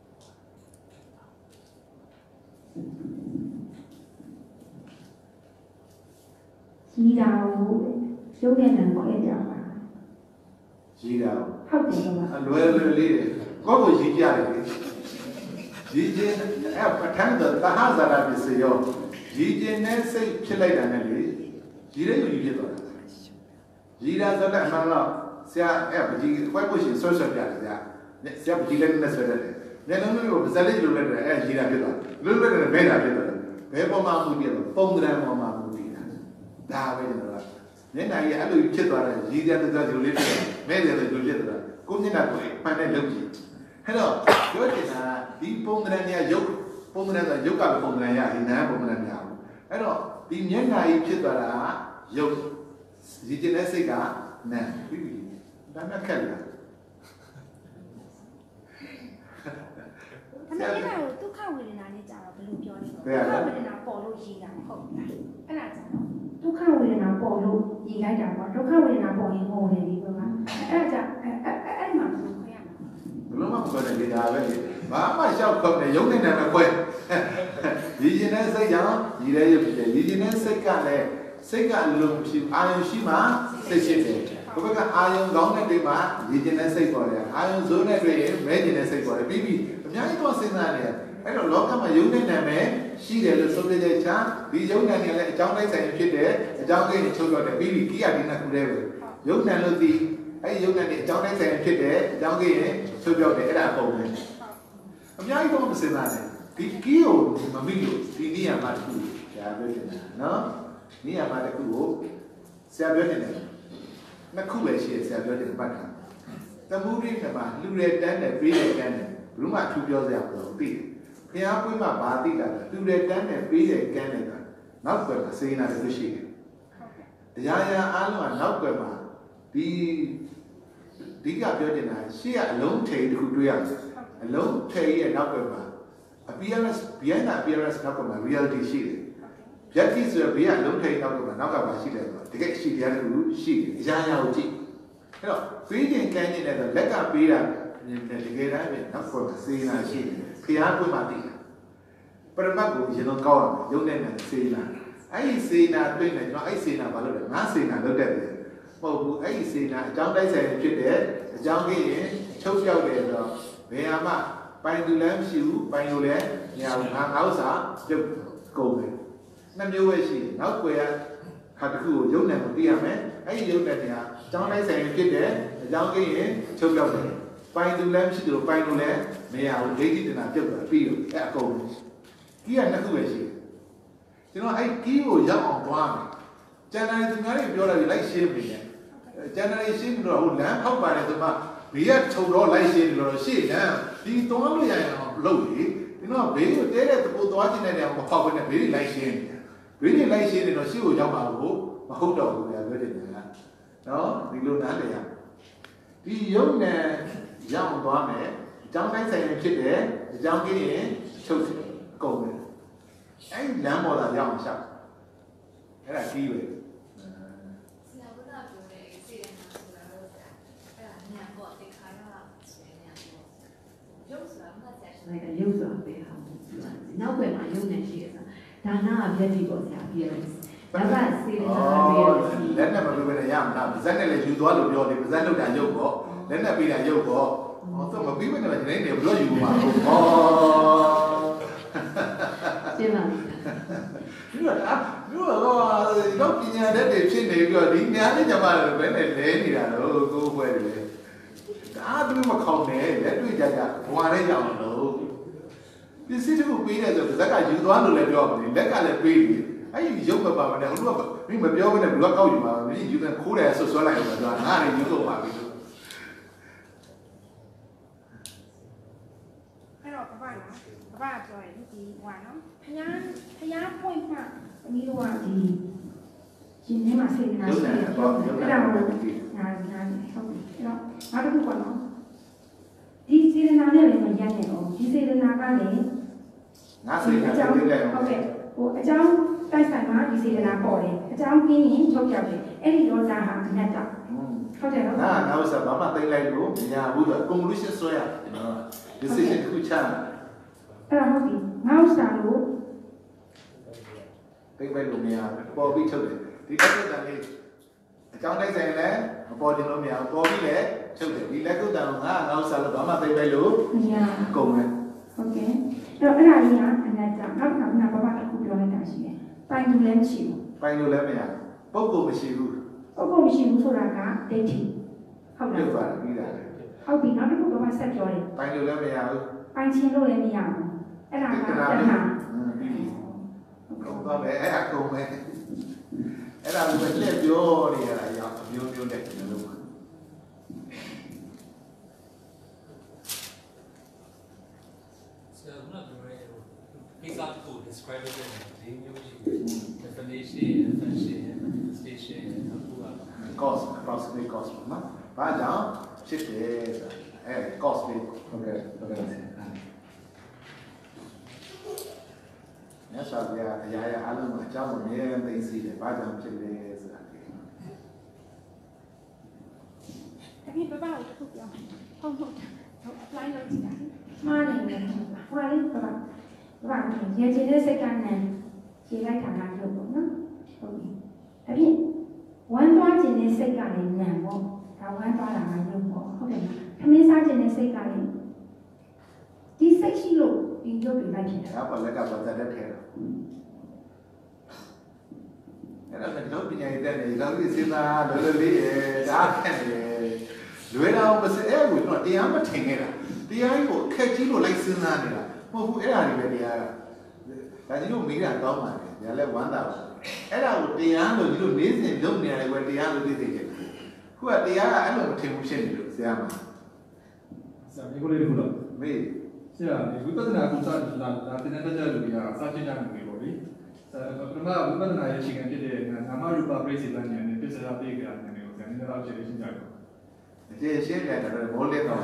ကြီးတာကိုရုပ်နဲ့နံပေါ်ရကြပါကြီးတာဟုတ်တယ်ကွာအလွယ်လေးတွေကိုယ့်ကိုကြီးကြတယ်ကြီးချင်းအဲ့ပဋ္ဌာန်းတော့သဟဇာတာပစ္စယောကြီးချင်းနဲ့စိတ်ဖြစ်လိုက်တာနဲ့လေကြီးတဲ့လူကြီးဖြစ်သွားတာကြီးတာဆိုတော့အမှန်တော့ဆရာအဲ့ပကြီးခွဲဖို့ရှင်ဆွတ်ပြတယ်ဆရာပကြီးလည်းနဲ့ဆွတ်တယ်နေလုံးမျိုးကိုဗဇက်လေးလိုလိုက်တယ်အဲ့ကြီးတာဖြစ်သွားလွတ်လွတ်နဲ့ဘဲတာဖြစ်သွားဘဲပေါ်မှာမူတည်တော့ပုံသဏ္ဍာန်ပေါ်မှာမူတည်တာဒါပဲကျွန်တော်ကမျက်နှာကြီးအဲ့လိုဖြစ်သွားတယ်ကြီးတဲ့တော့ဒီလိုလေးဖြစ်တယ်မဲတယ်ဆိုလိုဖြစ်သွားကိုမျက်နှာကိုမှန်တဲ့လုပ်ကြည့် Hello, you're in the Pomania yoke, Pomana yoga Pomania in Pomania. Hello, the Yena Chitara yoke, the Genesica, nah, I'm not telling အဲ့ဒါကိုဒုက္ခဝေဒနာနဲ့ကြာတော့ဘယ်လိုပြောလဲဒုက္ခဝေဒနာပေါ်လို့ရေးတာမဟုတ်ဘူးအဲ့ဒါကြာတော့ဒုက္ခဝေဒနာပေါ်လို့ရေးလိုက်တာပေါ့ဒုက္ခဝေဒနာပေါ်ရင်ဟောတယ်ဒီကွာအဲ့ဒါကြာအဲ့မှာဘယ်လိုခွဲရမလဲဘလုံးမခွဲတယ်ဒီဒါပဲဘာမှရှောက်ခွက်တယ်ရုံနေတယ်မခွဲရည်ရင်တဲ့စိတ်ကြောင့်ရည်ရဲရဖြစ်တယ်ရည်ရင်တဲ့စိတ်ကလည်းစိတ်ကလုံးရှိအာယုရှိမှစိတ်ရှိတယ်ဘုဘကအာယုကောင်းတဲ့တွေမှာရည်ရင်တဲ့စိတ်ပေါ်တယ်အာယုဇိုးတဲ့တွေမဲကျင်တဲ့စိတ်ပေါ်တယ်ပြီးအများကြီးတော့စဉ်းစားနေတယ်အဲ့တော့လောကမှာယုံတဲ့နာမည်ရှိတယ်လို့ဆိုတဲ့ချာဒီယုံတဲ့နေလည်းအကြောင်းတိုင်းဆိုင်ဖြစ်တယ်အကြောင်းကိန်းချုပ်တော့တယ်ပြီးကိရဒီနာခုလေးပဲယုံတယ်လို့ဒီအဲ့ယုံတဲ့နေအကြောင်းတိုင်းဆိုင်ဖြစ်တယ်အကြောင်းကိန်းချုပ်ပြောတယ်အဲ့ဒါပုံပဲအများကြီးတော့မစဉ်းစားနဲ့ဒီကီကိုမမိလို့ဒီနေရာမှာတခုရှားပြောနေတာနော်နေရာမှာတခုကိုဆရာပြောနေတယ်နှစ်ခုပဲရှိတယ်ဆရာပြောတယ်ပတ်တာသမုဒိကမှာလူရဲတန်းတယ်ပေးတယ်တန်းတယ်ဘယ်လိုမှအထူးပြောစရာမလိုသိတယ်ဘုရားပွင့်မှာဘာသိတာလဲလူရဲတန်းတယ်ပေးတယ်ကန်းတယ်ကနောက်ွယ်မှာစေနာလို့ရှိတယ်တရားရအားလုံးကနောက်ွယ်မှာဒီကပြောနေတာရှေ့ကအလုံးထိန်တစ်ခုတွေ့ရတယ်အလုံးထိန်ရဲ့နောက်ွယ်မှာ appearance behind the appearance နောက်ကမှာ reality ရှိတယ်ဗျက်တိဆိုဘေးကအလုံးထိန်နောက်ကမှာနောက်ကမှာရှိတယ်ဆိုတကယ်ရှိတရားတစ်ခုရှိတယ်အရာရာကိုကြည့်အဲ့တော့ပေးခြင်းကမ်းခြင်းနဲ့ဆိုလက်ကပေးတာတကယ်တမ်းပဲနောက်ကွယ်မှာစေနာရှိတယ်ဖျားပွင့်မှသိတာပရမတ်ကိုရေတော့ကောင်းအောင်ရုံးနေတဲ့စေနာအဲ့ဒီစေနာတွေ့နေကျွန်တော်အဲ့စေနာဘာလို့လဲငါစေနာလုပ်တတ်တယ်မဟုတ်ဘူးအဲ့ဒီစေနာအကြောင်းတိုင်းဆိုင်ဖြစ်တယ်အကြောင်းကြီးရင်ချုပ်ပြောက်တယ်ဆိုတော့ဘယ်မှာပိုင်သူလည်းမရှိဘူးပိုင်လို့လည်းမရဘူးငါဥစ္စာပြုတ်ကုန်တယ်နှစ်မျိုးပဲရှိတယ်နောက်ွယ်ခါတစ်ခုကိုရုံးနေမှသိရမယ်အဲ့ဒီရုံးတဲ့နေရာအကြောင်းတိုင်းဆိုင်ဖြစ်တယ်အကြောင်းကြီးရင်ချုပ်ပြောက်တယ်ပိုင်သူလည်းမရှိသူပိုင်လို့လည်းမရဘူးဒိဋ္ဌိတနာပြုတ်သွားပြီးတော့အဲ့အကုန်ကြီးကနှစ်ခုပဲရှိတယ်ကျွန်တော်အဲ့ကြီးကိုရောက်အောင်သွားမယ်ကျန်တဲ့သူများတွေပြောတယ်လိုက်ရှင်းပြီလေကျန်တဲ့ရှင်းပြီးတော့ဟိုလမ်းဖောက်ပါတယ်ဆိုမှဘေးကထုံတော့လိုက်ရှင်းပြီးတော့ရှေ့လမ်းဒီသွားလို့ရရင်တော့လုပ်လေဒီတော့ဘေးကိုတဲတဲ့တပူသွားခြင်းတဲ့နေရာမှာဖောက်ခွင့်နဲ့ဘေးတွေလိုက်ရှင်းဘေးတွေလိုက်ရှင်းနေတော့ရှေ့ကိုရောက်မှာကိုမဟုတ်တော့ဘူးဗျာပြောတယ်နော်ဒီလိုနားလည်ရဒီရုပ်နဲ့ရောက်သွားမယ်အကြောင်းတိုင်းဆိုင်ရင်ဖြစ်တယ်အကြောင်းကြီးရင်ချုပ်ကုန်တယ်အဲ့လမ်းပေါ်လာရောက်အောင်ရှောက်အဲ့ဒါကြီးပဲဆရာဘုရားပြောတဲ့စေတနာဆိုတာတော့အဲ့ဒါညာပေါ့ဒီခါတော့ဆိုရင်ညာပေါ့ရုပ်ဆိုတာမှတ်ချက်ရှိတယ်ရုပ်ဆိုတာပဲဟာနောက်ွယ်မှာရုပ်နဲ့ရှိရတာဒါနာကမျက်စိပေါ့ဆရာပြောတယ်ဒါကစေတနာပဲလက်နဲ့မပြောဘဲနဲ့ရမှာဇက်နဲ့လည်းယူသွားလို့ပြောတယ်ဇက်လောက်တာရုပ်ပေါ့လက်နဲ့ပြီးတာရုပ်ပေါ့ဟောတော့မပြီးဘဲနဲ့လည်းဒီနေ့ဘယ်လိုယူမှာဟောရှင်းပါပြီဒီတော့ပညာတတ်တွေဖြစ်နေပြီးတော့ဒီညာနဲ့ကြမှာလည်းဘယ်နဲ့လဲနေတာတော့ကိုယ်ပွဲတယ်ဒါသူမခေါင်းနဲ့လက်တွေ့ကြကြဘွာနဲ့ကြောင်လို့ပစ္စည်းတစ်ခုပေးတယ်ဆိုဇက်ကယူသွားလို့လည်းပြောပါမယ်လက်ကလည်းပေးပြီအဲ့ဒီရုပ်မပါမနဲ့ဟိုကမင်းမပြောဘဲနဲ့ဘယ်တော့ကောက်ယူမှာမင်းယူတဲ့ခိုးတယ်ဆွဆွလိုက်လို့ပြောငါလည်းယူလို့ပါပြီလို့အဲ့တော့ဘာပြောရင်ဒီဟိုနော်ဖျားပွင့်မှအနည်းတော့ဒီရှင်ထဲမှာစေတနာရှိတယ်အဲ့ဒါကိုနားဟုတ်ပြီအဲ့တော့နောက်တစ်ခုပေါ့နော်ဒီစေတနာနဲ့လည်းမရနိုင်တော့ဒီစေတနာကလည်းငါစေတနာတွေလည်းဟုတ်ကဲ့ဟိုအကြောင်းတိုက်ဆိုင်မှာဒီစေတနာပေါ်တယ်အကြောင်းကင်းရင်ချုပ်ပြောက်တယ်အဲ့ဒီတော့ဒါဟာအနတ္တဟုတ်တယ်နော်ငါဥစ္စာဘာမှသိလိုက်လို့မညာဘူးတော့ conclusion ဆွဲရတယ်နော် decision တစ်ခုချတာအဲ့ဒါဟုတ်ပြီငါဥစ္စာလို့သိလိုက်လို့မရပေါ်ပြီးချုပ်တယ်ဒီလက်ကုတ်တန်လေးအကြောင်းတိုက်ဆိုင်လည်းမပေါ်တင်လို့မရဘူးပေါ်ပြီးလည်းချုပ်တယ်ဒီလက်ကုတ်တန်ကငါဥစ္စာလို့ဘာမှသိလိုက်လို့မရကုန်တယ်ဟုတ်ကဲ့အဲ့တော့အဲ့ဒါကြီးကအနတ္တနောက်တစ်ခါဘာတစ်ခုပြောလိုက်တာရှိတယ်ပိုင်လို့လည်းမရှိဘူးပိုင်လို့လည်းမရပုဂ္ဂိုလ်မရှိဘူးပုဂ္ဂိုလ်မရှိဘူးဆိုတာကဒိဋ္ဌိဟုတ်လားဟုတ်ပါတယ်ပြီးတာဟုတ်ပြီနောက်တစ်ခုဘာဆက်ပြောလဲပိုင်လို့လည်းမရဘူးပိုင်ချင်းလို့လည်းမရဘူးအဲ့ဒါကတဏှာဟုတ်ပါပဲအဲ့ဒါကုန်ပဲအဲ့ဒါကိုလက်ပြောနေရတာအရောက်အမျိုးမျိုးနဲ့ကျွန်တော်တို့ describe it as a definition, manifestation, cause approximate cause နော်ဘာကြောင့်ဖြစ်တယ်ဆိုတာcause လေးဟုတ်ကဲ့ဟုတ်ကဲ့ဆရာမြတ်စွာဘုရားအရာရာအလုံးမှာအကြောင်းကိုအမြဲတမ်းသိသိတယ်ဘာကြောင့်ဖြစ်လဲဆိုတာဒီတပည့်ပပကိုတစ်ခုပြောဟုတ်ဟုတ် apply လုပ်ကြည့်တာမှားနေတယ်ဟိုကလေးပပရေချင်တဲ့စိတ်ကနဲ့ခြေလိုက်တာလားလို့ပေါ့နော်ဟုတ်ပြီတပည့်ဝမ်းသွားခြင်းနဲ့စိတ်ကလည်းနံပေါ့ဒါဝမ်းသွားတာကရုပ်ပေါ့ဟုတ်တယ်နော်ခမင်းစားခြင်းနဲ့စိတ်ကလည်းဒီစိတ်ရှိလို့ဒီရုပ်တွေလိုက်ဖြစ်တာဒါပေါ်လက်ကပေါ်သက်တဲ့ထဲတော့အဲ့ဒါနဲ့တော့ပညာရည်တဲ့နေလောကီစဉ်းစားလောလောလေးဒါခက်နေလွယ်တော့မစဲဘူးတော့တရားမထင်ခဲ့တာတရားကြီးကိုအခက်ကြီးလို့လိုက်စဉ်းစားနေတာမဟုတ်ဘူးအဲ့ဒါတွေပဲတရားကဒါကြီးတို့မိတာကောင်းပါတယ်ညာလဲဝမ်းသာပါအဲ့ဒါကိုတရားလို့ဒီလိုနေစဉ်လုပ်နေရတယ်ကွယ်တရားလို့သိသိတယ်ခုကတရားကအဲ့လိုမထင်ဘူးဖြစ်နေလို့ဆရာမဆရာမျိုးလေးတခုတော့မေးဆရာဒီဝိပဿနာကုသလာဒါတင်တဲ့ကြလူကြီးကစာချင်းကြမှုတွေပေါ့လေပထမဝိပဿနာရဲ့အချိန်ကဖြစ်တဲ့နာမရူပပရိစ္ဆေသဉာဏ်နဲ့ပစ္စယပိကဉာဏ်တွေကိုဆရာနည်းနည်းတော့ရှင်းရှင်းကြပါဒီရှင်းတယ်တော့မိုးလင်းတော့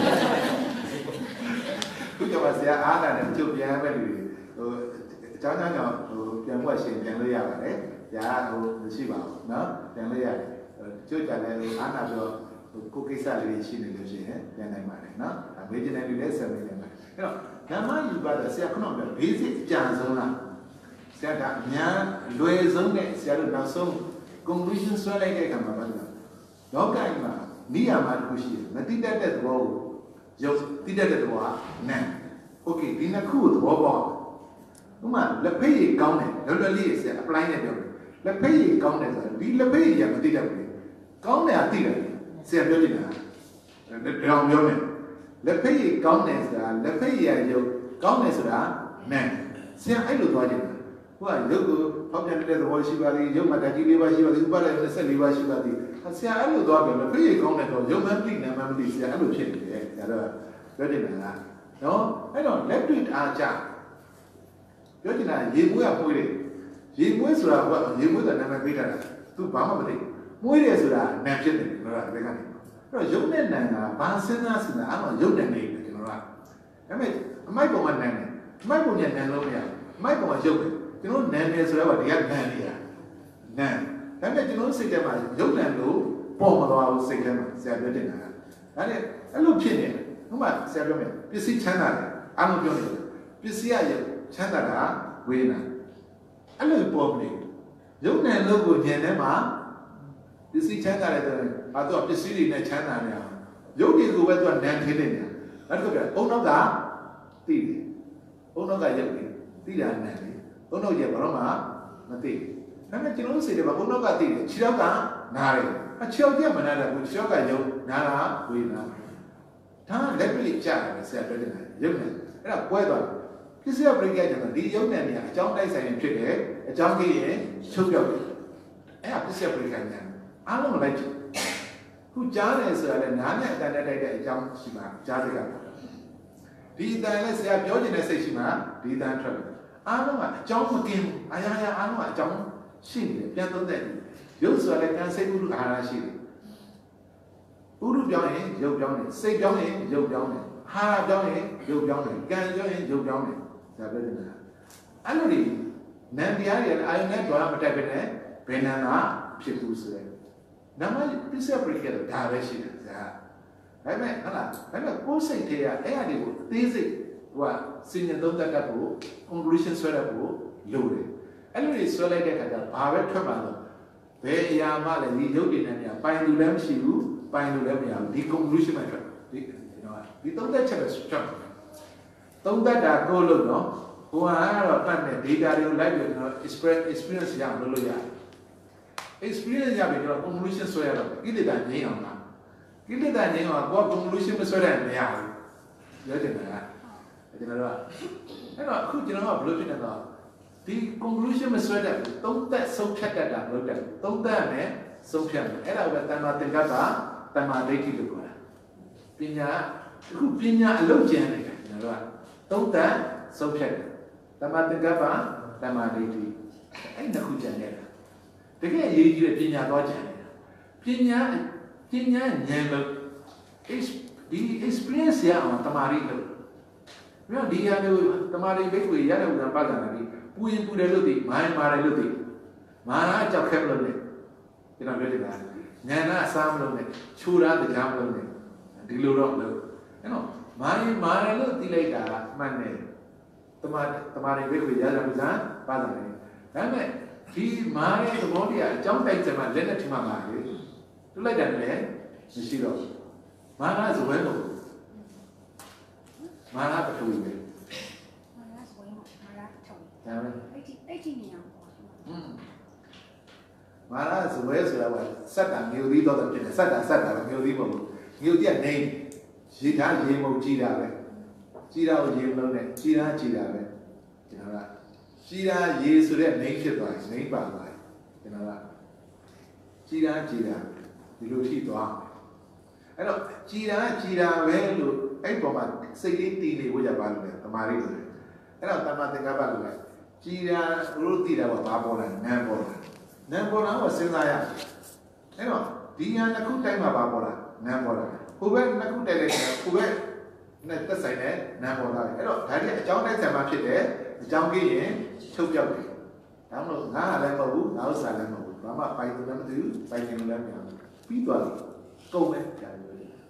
ခုကျမှဆရာအားနာတယ်ချုပ်ပြန်ပဲလူဟိုအကြောင်းကြောင့်ဟိုပြန်မှရှင်းပြန်လို့ရပါတယ်။ညာဟိုမရှိပါဘူးနော်ပြန်လို့ရတယ်။ချုပ်ကြတယ်အားနာပြီးတော့ကိုကိစ္စလေးရှိနေလို့ရှိရင်ပြန်နိုင်ပါတယ်နော်။ဘေးကျင်တဲ့လူလည်းဆက်နေတယ်။အဲ့တော့ဓမ္မယူပါတော့ဆရာခုနကပြော basic အကြံဆုံးလား။ဆရာကအများလွယ်ဆုံးနဲ့ဆရာတို့နောက်ဆုံး conclusion ဆွဲလိုက်တဲ့အခါမှာဘာလို့လဲ။လောကကြီးမှာနိယာမတစ်ခုရှိတယ်မတိတတ်တဲ့သဘောကိုရုပ်တိတတ်တဲ့သဘောကနာမ်โอเคဒီနှစ်ခုကိုသဘောပေါက်ဥမာလက်ဖက်ရည်ကောင်းတယ်လောလောလေးဆရာ apply နဲ့ပြောတယ်လက်ဖက်ရည်ကောင်းတယ်ဆိုတော့ဒီလက်ဖက်ရည်ကမတိတတ်ဘူးကောင်းတယ်ကတိတယ်ဆရာပြောနေတာတောင်ပြောမယ်လက်ဖက်ရည်ကောင်းတယ်ဆိုတာလက်ဖက်ရည်ရုပ်ကောင်းတယ်ဆိုတာနာမ်ဆရာအဲ့လိုသွားကြတယ်ဟိုကရုပ်ကိုဖောက်ပြန်တဲ့သဘောရှိပါသည်ရုပ်မှာဓာတ်ကြီး၄ပါးရှိပါသည်ဥပါဒ်24ပါးရှိပါသည်ဆရာအဲ့လိုသွားပြောလို့ဖိရိကောင်းတဲ့တော့ရုပ်မှန်ပြိနာမှန်မသိဆရာအဲ့လိုဖြစ်နေတယ်ဆရာတော့ပြောချင်တာကနော်အဲ့တော့လက်တွေ့အားကြပြောချင်တာရေမွေးကမွေးတယ်ရေမွေးဆိုတာကရေမွေးတဲ့နာမည်ပေးထားတာသူဘာမှမသိမွေးတယ်ဆိုတာနာမ်ဖြစ်တယ်ကျွန်တော်ကအဲ့ကနေအဲ့တော့ရုပ်နဲ့နာမ်ကဘာစဉ်းစားစင်တာအဲ့တော့ရုပ်နဲ့နေတယ်ကျွန်တော်ကဒါပေမဲ့အမိုက်ပုံကနာမ်တယ်အမိုက်ပုံနဲ့နာမ်လို့မရဘူးအမိုက်ပုံကရုပ်တယ်ကျွန်တော်နာမ်တယ်ဆိုတော့ဒီကနာမ်လေးရနာမ်ဒါပေမဲ့ကျွန်တော်စိတ်ထဲမှာရုပ်နာမ်လို့ပေါ်မသွားဘူးစိတ်ထဲမှာဆရာပြောတင်တာကဒါနဲ့အဲ့လိုဖြစ်နေတယ်ဥပမာဆရာပြောမယ်ပစ္စည်းချမ်းသာတယ်အားလုံးပြောနေတယ်ပစ္စည်းရရုပ်ချမ်းသာတာဝေဒနာအဲ့လိုပေါ်မနေရုပ်နာမ်လို့ကိုဉာဏ်ထဲမှာပစ္စည်းချမ်းသာတယ်ဆိုရင်တော့ပစ္စည်းတွေနဲ့ချမ်းသာနေအောင်ရုပ်တွေကိုပဲသူကနာမ်ထင်းနေတာအဲ့ဒါပြောအုံနောက်ကသိတယ်အုံနောက်ကရုပ်တယ်သိတာနာမ်တယ်အုံနောက်ကျဘာလို့မှမသိဘူးဒါပေမဲ့ကျွန်တော်စိတ်ထဲမှာအုံနောက်ကသိတယ်ခြေထောက်ကနားတယ်အချောက်ပြမနာတယ်ကိုခြေထောက်ကရုပ်နားလားဝေဒနာဒါလက်ပြကြားတယ်ဆရာပြောတယ်ရုပ်နဲ့အဲ့ဒါကွဲသွားတယ်ပစ္စည်းပရိက္ခကျတော့ဒီရုပ်နဲ့နေအကြောင်းတိုက်ဆိုင်ရင်ဖြစ်တယ်အကြောင်းကြီးရင်ချုပ်ပြောက်တယ်အဲ့ဒါပစ္စည်းပရိက္ခညာအားလုံးလိုက်ကြည့်ခုကြားတယ်ဆိုတာလည်းနားနဲ့အတန်နဲ့တိုက်တဲ့အကြောင်းရှိမှကြားစကားဒီအတန်နဲ့ဆရာပြောနေတဲ့စိတ်ရှိမှဒီအတန်ထွက်တယ်အားလုံးကအကြောင်းမကင်းဘူးအားရအားလုံးကအကြောင်းရှိနေတယ်ပြန်သုံးတဲ့ရုပ်ဆိုတာလည်းကံစိတ်ဥဒ္ဓအာဟာရရှိတယ်ဥဒ္ဓပြောင်းရင်ရုပ်ပြောင်းတယ်စိတ်ပြောင်းရင်ရုပ်ပြောင်းတယ်ဟာရပြောင်းရင်ရုပ်ပြောင်းတယ်ကံပြောင်းရင်ရုပ်ပြောင်းတယ်ဒါပဲတင်တာအဲ့လိုဒီနံတရားတွေအာယုန်နဲ့တော့မတက်ပဲနဲ့ဘယ်နံကဖြစ်ဘူးဆိုရဲနမပစ္စယပရိက္ခဒါပဲရှိတယ်ဇာဒါပေမဲ့ဟုတ်လားဒါပေမဲ့ကိုယ်စိတ်တွေကအဲ့အရာတွေကိုအသေးစိတ်ဟိုကစင်ញံသုံးတတ်ဖို့ conclusion ဆွဲရဖို့လိုတယ်အဲ့လိုတွေဆွဲလိုက်တဲ့အခါကျဘာပဲထွက်မှာလို့ဘယ်အရာမှလည်းဒီရုပ်တွေနဲ့နေပိုင်လူလည်းမရှိဘူးပိုင်လူလည်းမရဘူးဒီ conclusion ပဲထွက်ဒီသုံးသက်ချက်ပဲထွက်သုံးသက်တာကိုလို့နော်ဟိုကတော့ပတ်နဲ့ data တွေကိုလိုက်ပြီးတော့ experience ရအောင်လုပ်လို့ရတယ် experience ရပြီးတော့ conclusion ဆွဲရတော့ကိလေသာငြိမ်းအောင်လားကိလေသာငြိမ်းအောင်ကိုယ် conclusion မဆွဲတဲ့မရဘူးပြောချင်တာကကျွန်တော်တို့ကအဲ့တော့အခုကျွန်တော်ကဘယ်လိုဖြစ်နေတော့ဒီ conclusion မဆွဲတဲ့သုံးသက်ဆုံးဖြတ်တတ်တာမဟုတ်တဲ့သုံးသက်နဲ့ဆုံးဖြတ်တယ်အဲ့ဒါပဲတမ္မာသင်္ကပ္ပတမ္မာဒိဋ္ဌိလို့ခေါ်တာပညာအခုပညာအလုံးကျန်နေတယ်ကျွန်တော်တို့ကသုံးသက်ဆုံးဖြတ်တယ်တတမသင်္ကပ္ပတမဒိဋ္ဌိအဲ့နှစ်ခုကြံနေတာတကယ်အရေးကြီးတဲ့ပညာသွားကြံနေတာပညာဉာဏ်လို့ဒီ experience ရအောင်တမာရီလို့ပြီးတော့ဒီရမျိုးတမာရီဘိက္ခွေရတဲ့ဥဒ္ဒပါဒနာကြီးပူရင်ပူတယ်လို့သိမာရင်မာတယ်လို့သိမာနာကြောက်ခဲမလို့နဲ့ကျွန်တော်ပြောတယ်ကဉာဏ်ကအစားမလို့နဲ့ခြူတာတရားမလို့နဲ့ဒီလိုတော့လို့အဲ့တော့မာရင်မာတယ်လို့သိလိုက်တာမှန်တယ်တမာရီဘိက္ခွေရတဲ့ဥဒ္ဒပါဒနာကြီးဒါပေမဲ့ဒီမာရဲ့သဘောတရားအကြောင်းတိုက်စမှာလက်နဲ့ထင်မှပါလေတူလိုက်တယ်လည်းမရှိတော့မာနဇဝဲလို့မာနပထဝီပဲမာနဇဝဲမှာမာနပထဝီဒါပဲအဲ့ဒီနေရာပေါ့မာနဇဝဲဆိုတာကစက်တာမျိုးသီးတော့ဖြစ်တယ်စက်တာမျိုးသီးမဟုတ်ဘူးမျိုးတည်းကနေရေထားရေမုံကြည်တာပဲကြည်တာကိုရေမလုံးနဲ့ကြည်တာပဲကျွန်တော်ကကြည်တာရေဆိုတဲ့နေဖြစ်သွားတယ်နေပါသွားတယ်ကျွန်တော်ကကြည်တာဒီလိုရှိသွားအဲ့တော့ကြည်တာပဲလို့အဲ့ပေါ်မှာစိတ်လေးတည်နေဖို့ကြပါလို့လေတမာရီလို့အဲ့တော့တမသင်္ကပ္ပလို့လေကြည်တာလို့တည်တာကဘာပေါ်လာနံပေါ်လာကစဉ်းစားရအဲ့တော့ဒီညာတစ်ခုတိုင်းမှာဘာပေါ်လာနံပေါ်လာဟိုဘက်နှစ်ခုတိုက်လိုက်တယ်ဟိုဘက်နဲ့သက်ဆိုင်တဲ့နံပေါ်လာတယ်အဲ့တော့ဒါကြီးအကြောင်းတိုက်ဆိုင်မှာဖြစ်တယ်အကြောင်းကြီးရင်ချုပ်ပြောက်တယ်ဒါမှမဟုတ်ငါလည်းမဟုတ်ဘူးငါဥစ္စာလည်းမဟုတ်ဘူးဘာမှပိုင်တယ်လည်းမသိဘူးပိုင်တယ်လည်းမရဘူးပြီးသွားပြီကုန်မယ်ကြာပြီ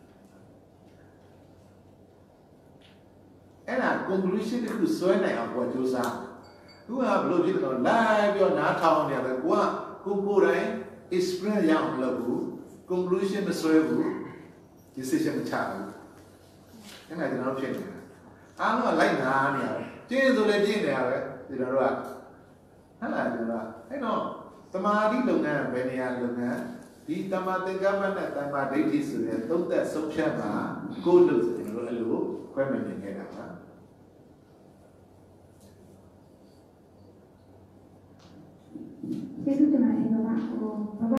အဲ့ဒါ conclusion တစ်ခုဆွဲနိုင်အောင်ကိုကြိုးစားသူကဘယ်လိုဖြစ်တော့လိုက်ပြောနားထောင်နေတယ်ကိုကိုယ်တိုင် experience ရအောင်လုပ်ဘူး conclusion မဆွဲဘူး decision မချဘူးအဲ့ဒါကျွန်တော်ဖြစ်နေတာအားလုံးကလိုက်နာနေရတယ်ကျင်းဆိုလည်းကျင်းနေရတယ်ကျွန်တော်တို့ကဟုတ်လားကျွန်တော်အဲ့တော့သမာဓိလုပ်ငန်းဘယ်နေရာလုပ်ငန်းဒီတမသင်္ကပ္ပနဲ့တမ္မာဒိဋ္ဌိဆိုတဲ့သုံးသက်ဆုံးဖြတ်မှာကိုယ်လို့ကျွန်တော်တို့အဲ့လိုခွဲမြင်နေခဲ့တာပါကျေးဇူးတင်ပါတယ်